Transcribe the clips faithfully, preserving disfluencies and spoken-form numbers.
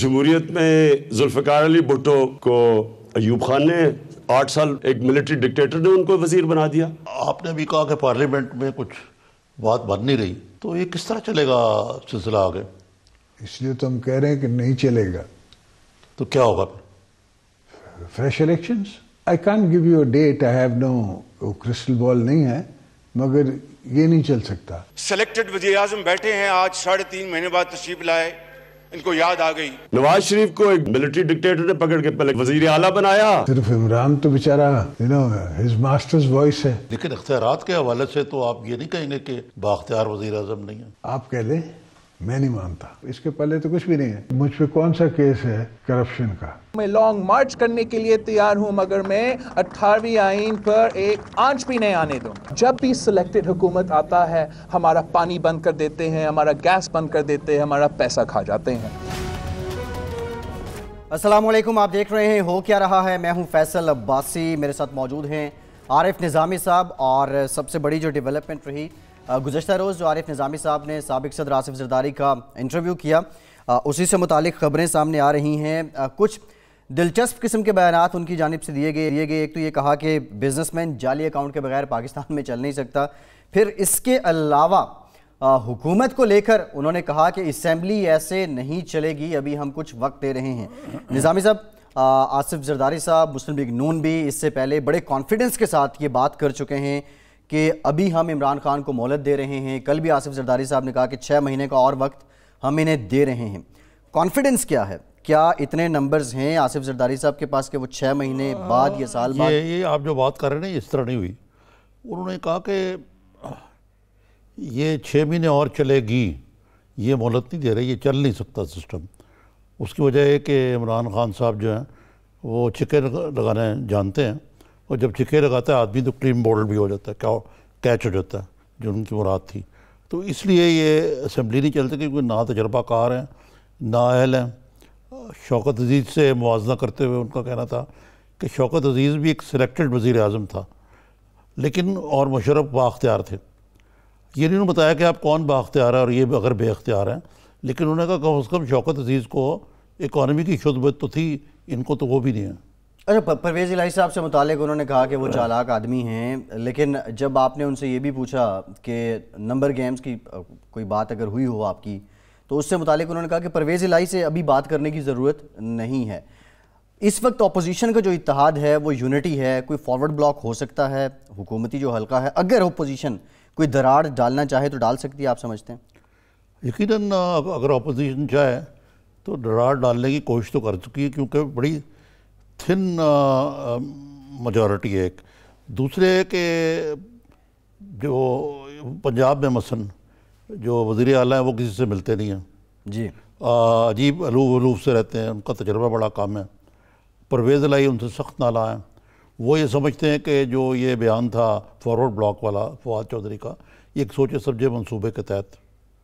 جمہوریت میں ذوالفقار علی بھٹو کو ایوب خان نے آٹھ سال ایک ملٹری ڈکٹیٹر نے ان کو وزیر بنا دیا. آپ نے بھی کہا کہ پارلیمنٹ میں کچھ بات بن نہیں رہی، تو یہ کس طرح چلے گا سلسلہ آگے؟ اس لیے تو ہم کہہ رہے ہیں کہ نہیں چلے گا. تو کیا ہوگا؟ Fresh elections. I can't give you a date, I have no crystal ball نہیں ہے، مگر یہ نہیں چل سکتا. سلیکٹڈ وزیر اعظم بیٹھے ہیں، آج ساڑھے تین مہینے بعد تشریف لائے، ان کو یاد آ گئی. نواز شریف کو ایک ملٹری ڈکٹیٹر نے پکڑ کے پہلے وزیر اعلیٰ بنایا. صرف عمران تو بیچارہ you know his master's voice ہے. لیکن اختیارات کے حوالے سے تو آپ یہ نہیں کہیں گے کہ بااختیار وزیر اعظم نہیں ہے. آپ کہہ لیں، میں نہیں مانتا. اس کے پہلے تو کچھ بھی نہیں ہے. مجھ پہ کون سا کیس ہے کرپشن کا؟ میں لانگ مارچ کرنے کے لیے تیار ہوں، مگر میں اٹھارہویں آئین پر ایک آنچ بھی نہیں آنے دوں. جب بھی سلیکٹڈ حکومت آتا ہے، ہمارا پانی بند کر دیتے ہیں، ہمارا گیس بند کر دیتے ہیں، ہمارا پیسہ کھا جاتے ہیں. السلام علیکم، آپ دیکھ رہے ہیں ہو کیا رہا ہے. میں ہوں فیصل عباسی، میرے ساتھ موجود ہیں عارف نظامی صاحب. اور سب سے بڑی جو ڈیولپمنٹ رہی گزشتہ روز، جو عارف نظامی صاحب نے سابق صدر آصف زرداری کا انٹرویو کیا، اسی سے متعلق خبریں سامنے آ رہی ہیں. کچھ دلچسپ قسم کے بیانات ان کی جانب سے دیے گئے دیے گئے ایک تو یہ کہا کہ بزنس مین جعلی اکاؤنٹ کے بغیر پاکستان میں چل نہیں سکتا. پھر اس کے علاوہ حکومت کو لے کر انہوں نے کہا کہ اسمبلی ایسے نہیں چلے گی، ابھی ہم کچھ وقت دے رہے ہیں. نظامی صاحب، آصف زرداری صاحب مسلم لیگ نون بھی اس سے پہلے بڑے کانفیڈنس کے ساتھ یہ بات کر چکے ہیں کہ ابھی ہم عمران خان کو مہلت دے رہے ہیں. کل بھی آصف زرداری صاحب نے کہا کہ چھ مہینے کا اور وقت ہم انہیں دے رہے ہیں. کانفیڈنس کیا ہے؟ کیا اتنے نمبرز ہیں آصف زرداری صاحب کے پاس کہ وہ چھ مہینے بعد یا سال بعد؟ یہ آپ جو بات کر رہے ہیں اس طرح نہیں ہوئی. انہوں نے کہا کہ یہ چھ مہینے اور چلے گی، یہ مہلت نہیں دے رہے، یہ چل نہیں سکتا سسٹم. اس کی وجہ ہے کہ عمران خان صاحب جو ہیں وہ چھکے لگانے جانتے ہیں، اور جب چھکے لگاتا ہے آدمی تو کلین بولڈ بھی ہو جاتا ہے، کیا کیچ ہو جاتا ہے، جو ان کی مراد تھی. تو اس لیے یہ اسمبلی نہیں چلتی، کیونکہ نہ تجربہ کار ہیں نہ اہل ہیں. شوکت عزیز سے موازنہ کرتے ہوئے ان کا کہنا تھا کہ شوکت عزیز بھی ایک سلیکٹڈ وزیر اعظم تھا، لیکن اور مشرف بااختیار تھے. یہ نہیں بتایا کہ آپ کون بااختیار ہے اور یہ اگر بے اختیار ہیں، لیکن انہوں نے کہا کم از کم شوکت عزیز کو اکانومی کی شدت تو تھی، ان کو تو وہ بھی نہیں ہے. اچھا، پرویز الہی صاحب سے متعلق انہوں نے کہا کہ وہ چالاک آدمی ہیں، لیکن جب آپ نے ان سے یہ بھی پوچھا کہ نمبر گیمز کی کوئی بات اگر ہوئی ہو آپ کی، تو اس سے متعلق انہوں نے کہا کہ پرویز الہی سے ابھی بات کرنے کی ضرورت نہیں ہے. اس وقت اپوزیشن کا جو اتحاد ہے وہ یونٹی ہے، کوئی فارورڈ بلاک ہو سکتا ہے، حکومتی جو حلقہ ہے اگر اپوزیشن کوئی دراڑ ڈالنا چاہے تو ڈال سکتی ہے، آپ سمجھتے ہیں؟ یقیناً اگر اپوزیشن چاہے تو دراڑ ڈالنے کی کوشش تو کر چکی ہے، کیونکہ بڑی تھن میجورٹی ہے. ایک دوسرے کہ جو پنجاب میں مثلاً جو وزیر اعلیٰ ہیں وہ کسی سے ملتے نہیں ہیں جی، عجیب الوف الوف سے رہتے ہیں، ان کا تجربہ بڑا کم ہے. پرویز الہی ان سے سخت نالاں ہیں. وہ یہ سمجھتے ہیں کہ جو یہ بیان تھا فارورڈ بلاک والا فواد چودھری کا، یہ ایک سوچے سمجھے منصوبے کے تحت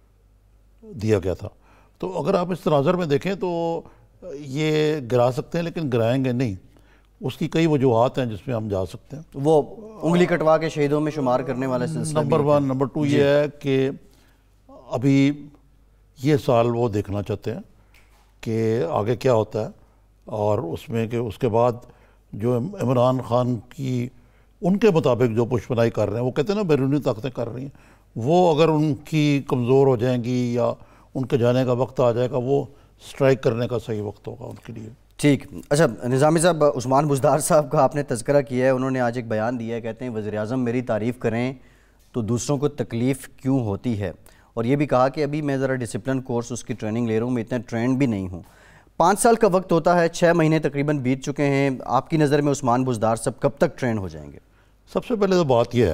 دیا گیا تھا. تو اگر آپ اس تناظر میں دیکھیں تو یہ گرا سکتے ہیں، لیکن گرائیں گے نہیں. اس کی کئی وجوہات ہیں جس میں ہم جا سکتے ہیں. وہ انگلی کٹوا کے شہیدوں میں شمار کرنے والا سلسلہ نمبر ون. نمبر ٹو یہ ہے کہ ابھی یہ سال وہ دیکھنا چاہتے ہیں کہ آگے کیا ہوتا ہے، اور اس میں کہ اس کے بعد جو عمران خان کی ان کے مطابق جو پشپنائی کر رہے ہیں، وہ کہتے ہیں نا بیرونی طاقتیں کر رہی ہیں، وہ اگر ان کی کمزور ہو جائیں گی یا ان کے جانے کا وقت آ جائے گا، وہ سٹرائک کرنے کا صحیح وقت ہوگا ان کے لیے. ٹھیک. اچھا نظامی صاحب، عثمان بزدار صاحب کا آپ نے تذکرہ کیا ہے، انہوں نے آج ایک بیان دیا ہے، کہتے ہیں وزیر اعظم میری تعریف کریں تو دوسروں کو تکلیف کیوں ہوتی ہے. اور یہ بھی کہا کہ ابھی میں ذرا ڈسپلن کورس اس کی ٹریننگ لے رہا ہوں، میں اتنا ٹرینڈ بھی نہیں ہوں. پانچ سال کا وقت ہوتا ہے، چھ مہینے تقریباً بیت چکے ہیں. آپ کی نظر میں عثمان بزدار صاحب کب تک ٹرینڈ ہو جائیں گے؟ سب سے پہلے تو بات یہ ہے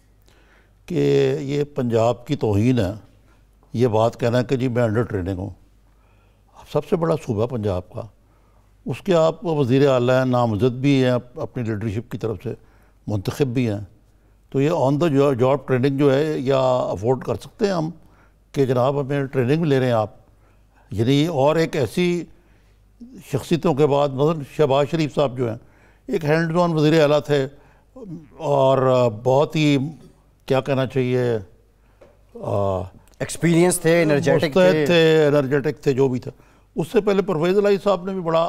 کہ یہ پنجاب کی توہین ہے یہ بات کہنا ہے کہ جی میں انڈر ٹریننگ ہوں. سب سے بڑا صوبہ پنجاب کا، اس کے آپ وزیر اعلیٰ ہیں، نامزد بھی ہیں، اپنی لیڈرشپ کی طرف سے منتخب بھی ہیں. تو یہ آن دا جاب ٹریننگ جو ہے یا افورڈ کر سکتے ہیں ہم کہ جناب ہمیں ٹریننگ بھی لے رہے ہیں آپ. یعنی اور ایک ایسی شخصیتوں کے بعد مثلا شہباز شریف صاحب جو ہیں ایک ہینڈ آن وزیر اعلیٰ تھے، اور بہت ہی کیا کہنا چاہیے ایکسپیرینس تھے، انرجیٹک تھے انرجیٹک تھے جو بھی تھا. اس سے پہلے پرویز الہی صاحب نے بھی بڑا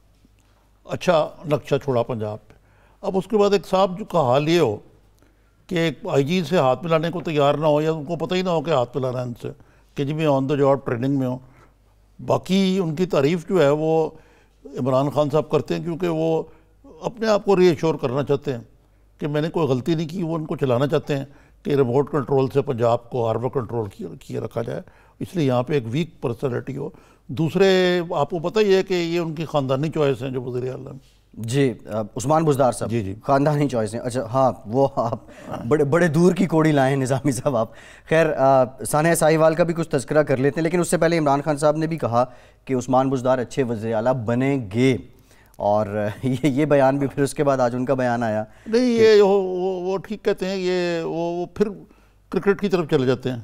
اچھا نقشہ چھوڑا پنجاب پہ. اب اس کے بعد ایک صاحب جو کا حال یہ ہو کہ ایک آئی جی سے ہاتھ ملانے کو تیار نہ ہو, یا ان کو پتہ ہی نہ ہو کہ ہاتھ ملانا ہے ان سے, کہ جی میں آن دا جاب ٹریننگ میں ہوں. باقی ان کی تعریف جو ہے وہ عمران خان صاحب کرتے ہیں کیونکہ وہ اپنے آپ کو ری ایشور کرنا چاہتے ہیں کہ میں نے کوئی غلطی نہیں کی. وہ ان کو چلانا چاہتے ہیں کہ ریموٹ کنٹرول سے پنجاب کو ہر وقت کنٹرول کیے رکھا جائے, اس لیے یہاں پہ ایک ویک پرسنالٹی ہو. دوسرے آپ کو پتہ ہی ہے کہ یہ ان کی خاندانی چوائس ہیں جو وزیر اعلیٰ میں. جی عثمان بزدار صاحب, جی جی خاندانی چوائس ہیں. اچھا ہاں, وہ آپ بڑے بڑے دور کی کوڑی لائے ہیں نظامی صاحب آپ. خیر سانحہ ساہیوال کا بھی کچھ تذکرہ کر لیتے ہیں, لیکن اس سے پہلے عمران خان صاحب نے بھی کہا کہ عثمان بزدار اچھے وزیر اعلیٰ بنیں گے, اور یہ یہ بیان بھی پھر اس کے بعد آج ان کا بیان آیا. نہیں یہ وہ ٹھیک کہتے ہیں, یہ وہ پھر کرکٹ کی طرف چلے جاتے ہیں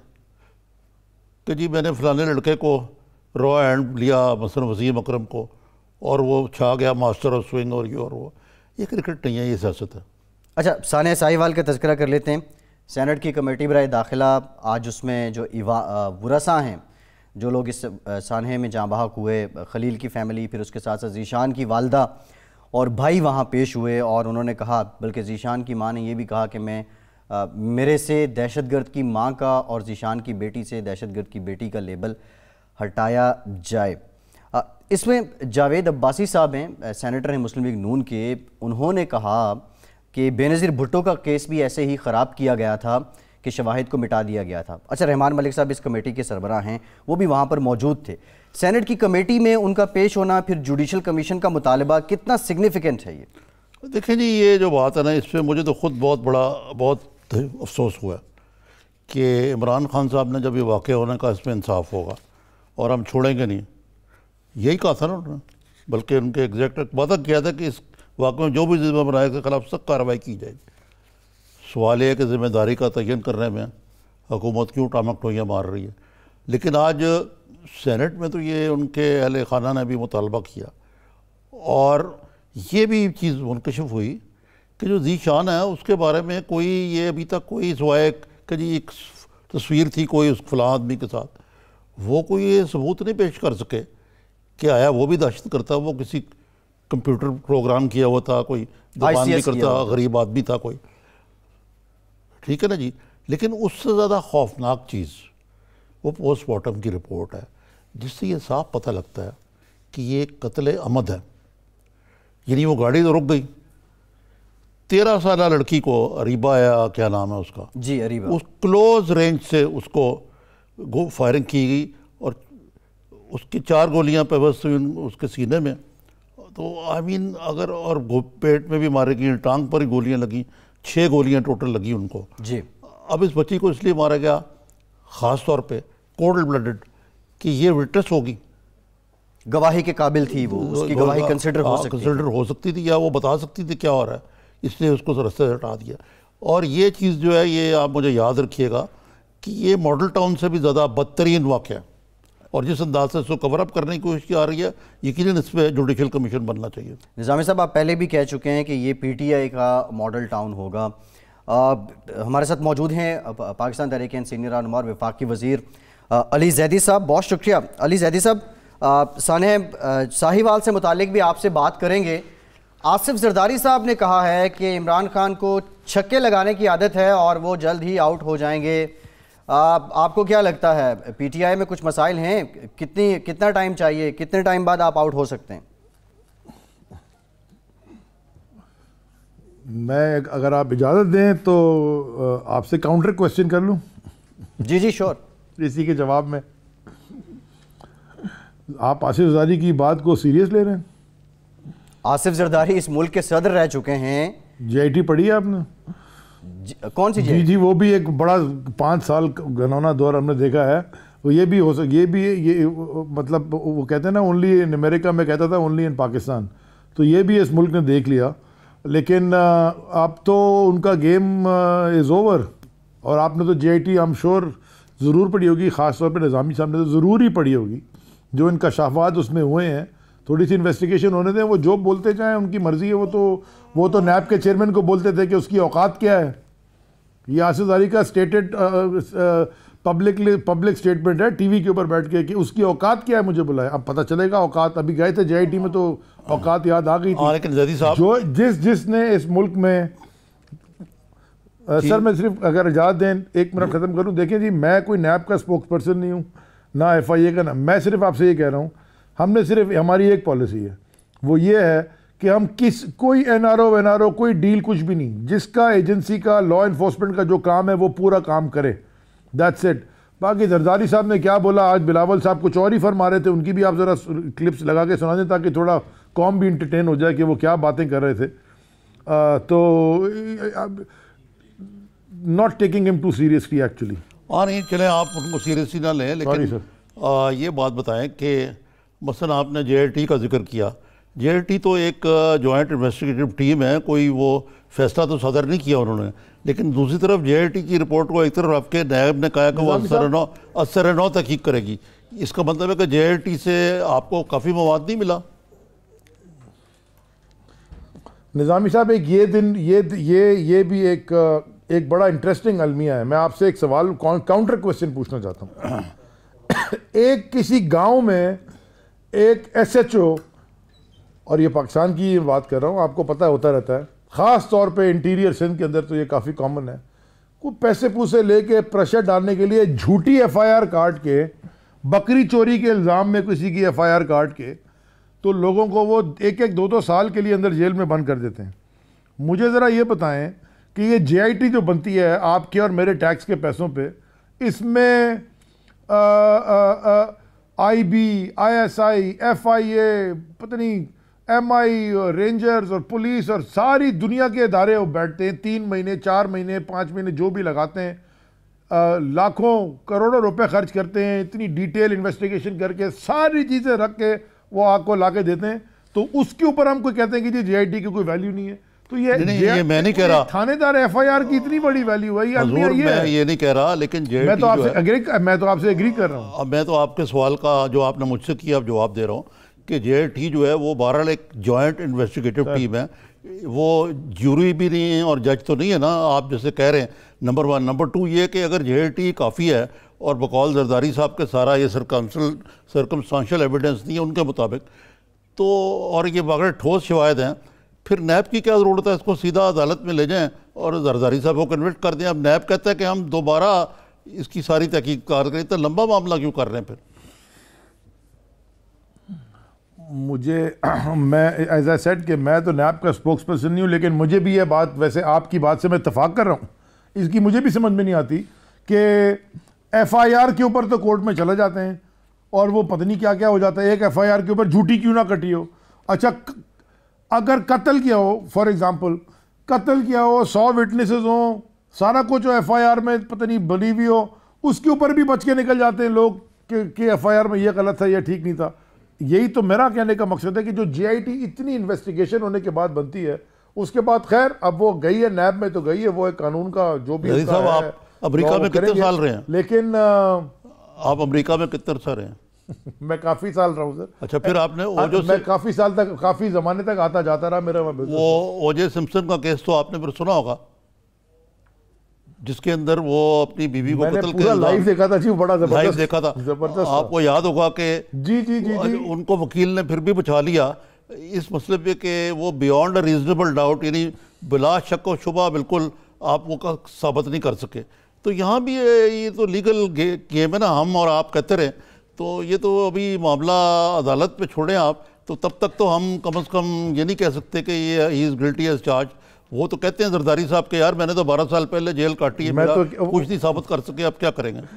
کہ جی میں نے فلانے لڑکے کو رو ہینڈ لیا مثلا وسیم اکرم کو, اور وہ چھا گیا ماسٹر آف سوئنگ اور یہ اور وہ. یہ کرکٹ نہیں ہے, یہ سیاست ہے. اچھا سانحہ ساہیوال کا تذکرہ کر لیتے ہیں. سینٹ کی کمیٹی برائے داخلہ آج اس میں جو ورثاء ہیں, جو لوگ اس سانحے میں جاں بحق ہوئے, خلیل کی فیملی, پھر اس کے ساتھ ساتھ ذیشان کی والدہ اور بھائی وہاں پیش ہوئے, اور انہوں نے کہا, بلکہ ذیشان کی ماں نے یہ بھی کہا کہ میں میرے سے دہشت گرد کی ماں کا اور ذیشان کی بیٹی سے دہشت گرد کی بیٹی کا لیبل ہٹایا جائے. اس میں جاوید عباسی صاحب ہیں, سینیٹر ہیں مسلم لیگ نون کے, انہوں نے کہا کہ بے نظیر بھٹو کا کیس بھی ایسے ہی خراب کیا گیا تھا کہ شواہد کو مٹا دیا گیا تھا. اچھا رحمان ملک صاحب اس کمیٹی کے سربراہ ہیں, وہ بھی وہاں پر موجود تھے. سینٹ کی کمیٹی میں ان کا پیش ہونا, پھر جوڈیشل کمیشن کا مطالبہ کتنا سگنیفیکنٹ ہے؟ یہ دیکھیں جی, یہ جو بات ہے نا, اس پہ مجھے تو خود بہت بڑا بہت افسوس ہوا کہ عمران خان صاحب نے جب یہ واقعہ ہونے کا اس میں انصاف ہوگا اور ہم چھوڑیں گے نہیں, یہی کہا تھا نا انہوں نے, بلکہ ان کے ایگزیکٹ وعدہ کیا تھا کہ اس واقعے میں جو بھی ذمہ برائے کے خلاف سخت کارروائی کی جائے گی. سوال یہ ہے کہ ذمہ داری کا تعین کرنے میں حکومت کیوں ٹامک ٹوئیاں مار رہی ہے. لیکن آج سینٹ میں تو یہ ان کے اہل خانہ نے بھی مطالبہ کیا, اور یہ بھی چیز منکشف ہوئی کہ جو ذیشان ہے اس کے بارے میں کوئی یہ ابھی تک کوئی سوائے کہ جی ایک تصویر تھی کوئی اس فلاں آدمی کے ساتھ, وہ کوئی یہ ثبوت نہیں پیش کر سکے کہ آیا وہ بھی دہشت کرتا, وہ کسی کمپیوٹر پروگرام کیا ہوا تھا, کوئی دکان بھی کرتا, غریب آدمی تھا کوئی, ٹھیک ہے نا جی. لیکن اس سے زیادہ خوفناک چیز وہ پوسٹ مارٹم کی رپورٹ ہے, جس سے یہ صاف پتہ لگتا ہے کہ یہ ایک قتل عمد ہے. یعنی وہ گاڑی تو رک گئی, تیرہ سالہ لڑکی کو, اریبہ یا کیا نام ہے اس کا, جی اریبہ, اس کلوز رینج سے اس کو فائرنگ کی گئی, اور اس کی چار گولیاں پیوست ہوئی اس کے سینے میں. تو آئی مین اگر, اور پیٹ میں بھی مارے گئی, ٹانگ پر ہی گولیاں لگیں, چھ گولیاں ٹوٹل لگی ان کو. جی اب اس بچی کو اس لیے مارا گیا خاص طور پہ کولڈ بلڈڈ کہ یہ وٹنس ہوگی, گواہی کے قابل تھی, وہ اس کی گواہی کنسیڈر ہو سکتی کنسیڈر ہو سکتی تھی, یا وہ بتا سکتی تھی کیا ہو رہا ہے, اس لیے اس کو رستے سے ہٹا دیا. اور یہ چیز جو ہے, یہ آپ مجھے یاد رکھیے گا کہ یہ ماڈل ٹاؤن سے بھی زیادہ بدترین واقعہ ہے, اور جس انداز سے اس کو کور اپ کرنے کی کوشش کی آ رہی ہے, یقیناً اس پہ جوڈیشل کمیشن بننا چاہیے. نظامی صاحب آپ پہلے بھی کہہ چکے ہیں کہ یہ پی ٹی آئی کا ماڈل ٹاؤن ہوگا. ہمارے ساتھ موجود ہیں پاکستان تحریک انصاف سینئر رہنما اور وفاقی وزیر علی زیدی صاحب, بہت شکریہ. علی زیدی صاحب, سانحہ ساہیوال سے متعلق بھی آپ سے بات کریں گے. آصف زرداری صاحب نے کہا ہے کہ عمران خان کو چھکے لگانے کی عادت ہے اور وہ جلد ہی آؤٹ ہو جائیں گے. آپ کو کیا لگتا ہے, پی ٹی آئی میں کچھ مسائل ہیں, کتنی کتنا ٹائم چاہیے, کتنے ٹائم بعد آپ آؤٹ ہو سکتے ہیں؟ میں اگر آپ اجازت دیں تو آپ سے کاؤنٹر کویسچن کر لوں. جی جی شور. اسی کے جواب میں, آپ آصف زرداری کی بات کو سیریس لے رہے ہیں؟ آصف زرداری اس ملک کے صدر رہ چکے ہیں. جی آئی ٹی پڑھی ہے آپ نے؟ کون سی جی جی وہ بھی ایک بڑا پانچ سال گھنونا دور ہم نے دیکھا ہے. وہ یہ بھی ہو سک یہ بھی یہ مطلب وہ کہتے ہیں نا اونلی ان امریکہ, میں کہتا تھا اونلی ان پاکستان, تو یہ بھی اس ملک نے دیکھ لیا. لیکن اب تو ان کا گیم از اوور, اور آپ نے تو جے I T I am sure ضرور پڑھی ہوگی, خاص طور پہ نظامی صاحب نے تو ضرور ہی پڑھی ہوگی. جو انکشافات اس میں ہوئے ہیں, تھوڑی سی انویسٹیگیشن ہونے دیں, وہ جو بولتے جائیں ان کی مرضی ہے. وہ تو وہ تو نیب کے چیئرمین کو بولتے تھے کہ اس کی اوقات کیا ہے. یہ آصف زرداری کا اسٹیٹڈ پبلکلی پبلک اسٹیٹمنٹ ہے ٹی وی کے اوپر بیٹھ کے کہ اس کی اوقات کیا ہے مجھے بلایا. اب پتہ چلے گا اوقات. ابھی گئے تھے جے آئی ٹی میں تو اوقات یاد آ گئی تھی. لیکن زیدی صاحب جو جس جس نے اس ملک میں سر میں صرف اگر اجازت دیں ایک منٹ ختم کروں. دیکھیں جی میں کوئی نیب کا اسپوکس پرسن نہیں ہوں نہ ایف آئی اے کا. میں صرف آپ سے یہ کہہ رہا ہوں ہم نے صرف ہماری ایک پالیسی ہے, وہ یہ ہے کہ ہم کس کوئی N R O when R O کوئی ڈیل کچھ بھی نہیں. جس کا ایجنسی کا لا انفورسمنٹ کا جو کام ہے وہ پورا کام کرے. That's it. باقی زرداری صاحب نے کیا بولا, آج بلاول صاحب کچھ اور ہی فرما رہے تھے, ان کی بھی آپ ذرا کلپس لگا کے سنا دیں تاکہ تھوڑا قوم بھی انٹرٹین ہو جائے کہ وہ کیا باتیں کر رہے تھے. تو ناٹ ٹیکنگ ہم ٹو سیریسلی ایکچولی. ہاں نہیں چلیں آپ ان کو سیریسلی نہ لیں, لیکن یہ بات بتائیں کہ مثلا آپ نے جے آئی ٹی کا ذکر کیا. جے آئی ٹی تو ایک جوائنٹ انویسٹیگیٹو ٹیم ہے, کوئی وہ فیصلہ تو صدر نہیں کیا انہوں نے, لیکن دوسری طرف جے آئی ٹی کی رپورٹ کو ایک طرف آپ کے نائب نے کہا کہ وہ اثر نو اثر نو تحقیق کرے گی. اس کا مطلب ہے کہ جے آئی ٹی سے آپ کو کافی مواد نہیں ملا. نظامی صاحب ایک یہ دن یہ یہ یہ بھی ایک ایک بڑا انٹرسٹنگ المیہ ہے. میں آپ سے ایک سوال کاؤنٹر کویسچن پوچھنا چاہتا ہوں. ایک کسی گاؤں میں ایک ایس ایچ او, اور یہ پاکستان کی بات کر رہا ہوں, آپ کو پتہ ہوتا رہتا ہے, خاص طور پہ انٹیریئر سندھ کے اندر تو یہ کافی کامن ہے, کوئی پیسے پوسے لے کے پریشر ڈالنے کے لیے جھوٹی ایف آئی آر کاٹ کے, بکری چوری کے الزام میں کسی کی ایف آئی آر کاٹ کے, تو لوگوں کو وہ ایک ایک دو دو سال کے لیے اندر جیل میں بند کر دیتے ہیں. مجھے ذرا یہ بتائیں کہ یہ جے آئی ٹی جو بنتی ہے آپ کے اور میرے ٹیکس کے پیسوں پہ, اس میں I B, I S I, F I A, پتہ نہیں ایم آئی, رینجرز اور پولیس اور ساری دنیا کے ادارے وہ بیٹھتے ہیں, تین مہینے چار مہینے پانچ مہینے جو بھی لگاتے ہیں, لاکھوں کروڑوں روپے خرچ کرتے ہیں, اتنی ڈیٹیل انویسٹیگیشن کر کے ساری چیزیں رکھ کے وہ آپ کو لا کے دیتے ہیں. تو اس کے اوپر ہم کو کہتے ہیں کہ جی جے آئی ٹی کی کوئی ویلیو نہیں ہے. تو یہ میں نہیں کہہ رہا تھانے دار ایف آئی آر کی اتنی بڑی ویلیو ہے, حضور میں یہ نہیں کہہ رہا, لیکن جے آئی ٹی میں تو آپ سے اگری میں تو آپ سے اگری کر رہا ہوں. اب میں تو آپ کے سوال کا جو آپ نے مجھ سے کیا اب جواب دے رہا ہوں کہ جے آئی ٹی جو ہے وہ بہرحال ایک جوائنٹ انویسٹیگیٹو ٹیم ہے, وہ جیوری بھی نہیں ہے اور جج تو نہیں ہے نا آپ جیسے کہہ رہے ہیں. Number one. نمبر ٹو یہ کہ اگر جے آئی ٹی کافی ہے اور بقول زرداری صاحب کے سارا یہ سرکمسل سرکمسٹانشل ایویڈنس نہیں ہے ان کے مطابق, تو اور یہ بغیر ٹھوس شواہد ہیں, پھر نیب کی کیا ضرورت ہے؟ اس کو سیدھا عدالت میں لے جائیں اور زرداری صاحب کو کنوکٹ کر دیں. اب نیب کہتا ہے کہ ہم دوبارہ اس کی ساری تحقیق کار کریں, اتنا لمبا معاملہ کیوں کر رہے ہیں پھر؟ مجھے میں ایز اے سیڈ کہ میں تو نیب کا اسپوکس پرسن نہیں ہوں, لیکن مجھے بھی یہ بات ویسے آپ کی بات سے میں اتفاق کر رہا ہوں, اس کی مجھے بھی سمجھ میں نہیں آتی کہ ایف آئی آر کے اوپر تو کورٹ میں چلے جاتے ہیں اور وہ پتہ نہیں کیا کیا ہو جاتا ہے. ایک ایف آئی آر کے اوپر جھوٹی کیوں نہ کٹی ہو. اچھا اگر قتل کیا ہو, فار ایگزامپل قتل کیا ہو, سو وٹنسز ہوں, سارا کچھ ہو, ایف آئی آر میں پتہ نہیں بلی ہوئی ہو, اس کے اوپر بھی بچ کے نکل جاتے ہیں لوگ کہ ایف آئی آر میں یہ غلط تھا یہ ٹھیک نہیں تھا. یہی تو میرا کہنے کا مقصد ہے کہ جو جے آئی ٹی اتنی انویسٹیگیشن ہونے کے بعد بنتی ہے, اس کے بعد خیر اب وہ گئی ہے نیب میں تو گئی ہے, وہ ایک قانون کا جو بھی ہے. آپ امریکہ میں کتنے سال رہے ہیں؟ لیکن آپ امریکہ میں کتنے عرصہ رہے ہیں؟ میں کافی سال رہا ہوں سر. اچھا پھر آپ نے میں کافی سال تک کافی زمانے تک آتا جاتا رہا میرا. وہ او جے سمپسن کا کیس تو آپ نے پھر سنا ہوگا, جس کے اندر وہ اپنی بیوی کو قتل کے لائیو دیکھا تھا جی, بڑا لائیو دیکھا تھا. آپ کو یاد ہوگا کہ جی جی جی ان کو وکیل نے پھر بھی بچا لیا اس مسئلے پہ کہ وہ بیونڈ ریزنیبل ڈاؤٹ, یعنی بلا شک و شبہ بالکل آپ کو ثابت نہیں کر سکے. تو یہاں بھی یہ تو لیگل گیم ہے نا, ہم اور آپ کہتے رہے, تو یہ تو ابھی معاملہ عدالت پہ چھوڑیں آپ, تو تب تک تو ہم کم از کم یہ نہیں کہہ سکتے کہ یہ ہی از گلٹی ایز چارج. وہ تو کہتے ہیں زرداری صاحب کہ یار میں نے تو بارہ سال پہلے جیل کاٹی ہے, میرا کچھ نہیں ثابت کر سکے, اب کیا کریں گے؟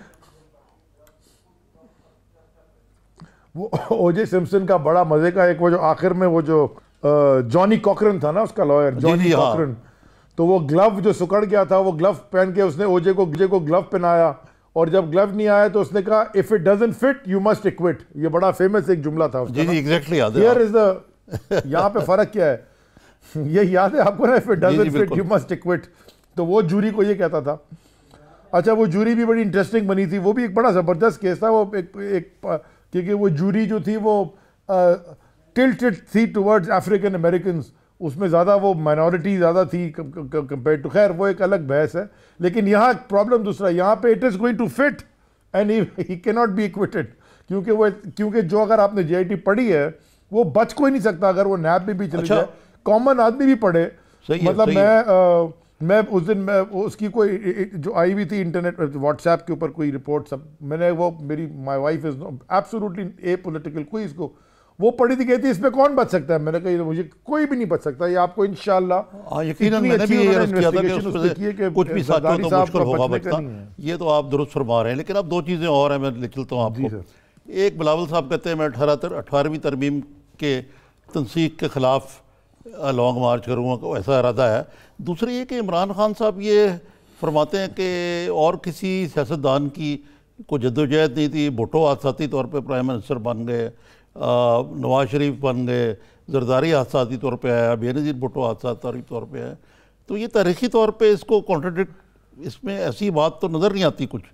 وہ او جے سمپسن کا بڑا مزے کا ایک وہ جو آخر میں وہ جو جانی کوکرن تھا نا اس کا لائر, جانی کوکرن, تو وہ گلو جو سکڑ گیا تھا وہ گلو پہن کے اس نے او جے کو کو گلو پہنایا, اور جب گلو نہیں آیا تو اس نے کہا if it doesn't fit you must acquit. یہ بڑا فیمس ایک جملہ تھا اس کا. جی جی ایگزیکٹلی یاد ہے. Here is the یہاں پہ فرق کیا ہے یہ یاد ہے آپ کو نا, if it doesn't fit you must acquit. تو وہ جوری کو یہ کہتا تھا. اچھا وہ جوری بھی بڑی انٹرسٹنگ بنی تھی, وہ بھی ایک بڑا زبردست کیس تھا وہ, ایک کیونکہ وہ جوری جو تھی وہ ٹلٹڈ تھی ٹورڈز افریقن امریکنز, اس میں زیادہ وہ مائنورٹی زیادہ تھی کمپیئر ٹو, خیر وہ ایک الگ بحث ہے. لیکن یہاں پرابلم دوسرا, یہاں پہ it is going to fit and ہی کی ناٹ بی ایکوٹڈ، کیونکہ وہ کیونکہ جو اگر آپ نے جے آئی ٹی پڑھی ہے وہ بچ کوئی نہیں سکتا اگر وہ نیب میں بھی چلی جائے، کامن آدمی بھی پڑھے. مطلب میں میں اس دن میں اس کی کوئی جو آئی ہوئی تھی انٹرنیٹ واٹس ایپ کے اوپر کوئی رپورٹ سب میں نے وہ میری my wife is absolutely a political, کوئی اس کو وہ پڑھی تھی کہتی ہے اس پہ کون بچ سکتا ہے. میں نے کہا مجھے کوئی بھی نہیں بچ سکتا، یہ آپ کو انشاءاللہ یقیناً میں نے بھی یہ عرض کیا تھا کہ کچھ بھی ساتھوں تو مشکل ہوگا بچتا. یہ تو آپ درست فرما رہے ہیں، لیکن اب دو چیزیں اور ہیں میں لے چلتا ہوں آپ کو. ایک بلاول صاحب کہتے ہیں میں اٹھارہ اٹھارہویں ترمیم کے تنسیق کے خلاف لانگ مارچ کروں گا، ایسا ارادہ ہے. دوسری یہ کہ عمران خان صاحب یہ فرماتے ہیں کہ اور کسی سیاستدان کی کوئی جدوجہد نہیں تھی، بھٹو حادثاتی طور پہ پرائم منسٹر بن گئے، نواز شریف بن گئے، زرداری حادثاتی طور پہ آیا، بے نظیر بھٹو حادثاتی طور پہ آیا. تو یہ تاریخی طور پہ اس کو کانٹرڈکٹ، اس میں ایسی بات تو نظر نہیں آتی کچھ.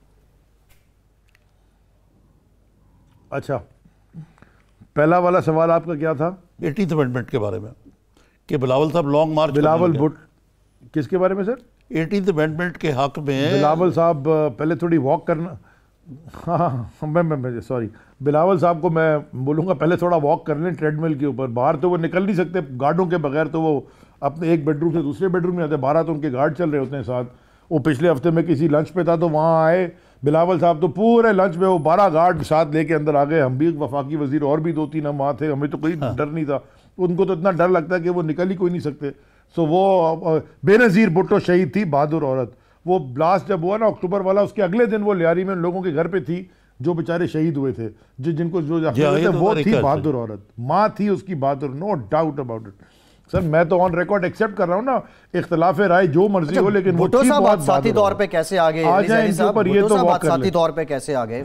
اچھا پہلا والا سوال آپ کا کیا تھا؟ ایٹینتھ امینڈمنٹ کے بارے میں کہ بلاول صاحب لانگ مارچ. بلاول بھٹ کس کے بارے میں سر؟ ایٹینتھ امینڈمنٹ کے حق میں بلاول صاحب پہلے تھوڑی واک کرنا، ہاں میں میں سوری بلاول صاحب کو میں بولوں گا پہلے تھوڑا واک کر لیں ٹریڈ مل کے اوپر. باہر تو وہ نکل نہیں سکتے گارڈوں کے بغیر، تو وہ اپنے ایک بیڈ روم سے دوسرے بیڈ روم میں آتے، بارہ تو ان کے گارڈ چل رہے ہوتے ہیں ساتھ. وہ پچھلے ہفتے میں کسی لنچ پہ تھا تو وہاں آئے بلاول صاحب، تو پورے لنچ میں وہ بارہ گارڈ ساتھ لے کے اندر آ گئے. ہم بھی وفاقی وزیر اور بھی دو تین ہم وہاں تھے، ہمیں تو کوئی ڈر نہیں تھا. ان کو تو اتنا ڈر لگتا ہے کہ وہ نکل ہی کوئی نہیں سکتے. سو وہ بے نظیر بھٹو شہید تھی، بہادر عورت. وہ بلاسٹ جب ہوا نا اکتوبر والا، اس کے اگلے دن وہ لیاری میں ان لوگوں کے گھر پہ تھی جو بیچارے شہید ہوئے تھے، جن کو جو وہ تھی بہادر عورت، ماں تھی اس کی بہادر، نو ڈاؤٹ اباؤٹ اٹ. سر میں تو آن ریکارڈ ایکسیپٹ کر رہا ہوں نا، اختلاف رائے جو مرضی ہو، لیکن بھٹو صاحب حادثاتی طور پہ کیسے آگئے؟ آ جائیں ان کے اوپر، یہ تو حادثاتی طور پہ کیسے آگئے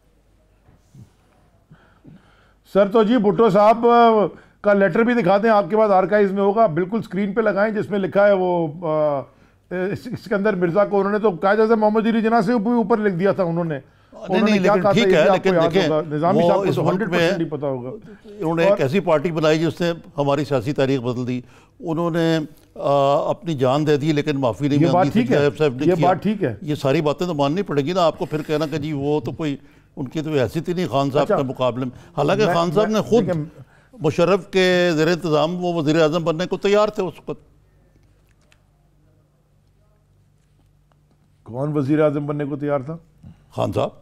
سر؟ تو جی بھٹو صاحب کا لیٹر بھی دکھاتے ہیں، آپ کے پاس آرکائیوز میں ہوگا، بالکل سکرین پہ لگائیں، جس میں لکھا ہے وہ اسکندر مرزا کو انہوں نے تو قائد اعظم محمد علی جناح سے اوپر لکھ دیا تھا انہوں نے. نہیں نہیں لیکن ٹھیک ہے، لیکن دیکھیں نظامی صاحب کو تو ہنڈریڈ پرسینٹ ہی پتا ہوگا. انہوں نے ایک ایسی پارٹی بنائی جس نے ہماری سیاسی تاریخ بدل دی. انہوں نے اپنی جان دے دی لیکن معافی نہیں مانگی. یہ بات ٹھیک ہے، یہ ساری باتیں تو ماننی پڑے گی نا آپ کو. پھر کہنا کہ جی وہ تو کوئی ان کی تو حیثیت ہی نہیں خان صاحب کے مقابلے میں. حالانکہ خان صاحب نے خود مشرف کے زیر انتظام وہ وزیر اعظم بننے کو تیار تھے اس وقت. کون وزیر اعظم بننے کو تیار تھا؟ خان صاحب.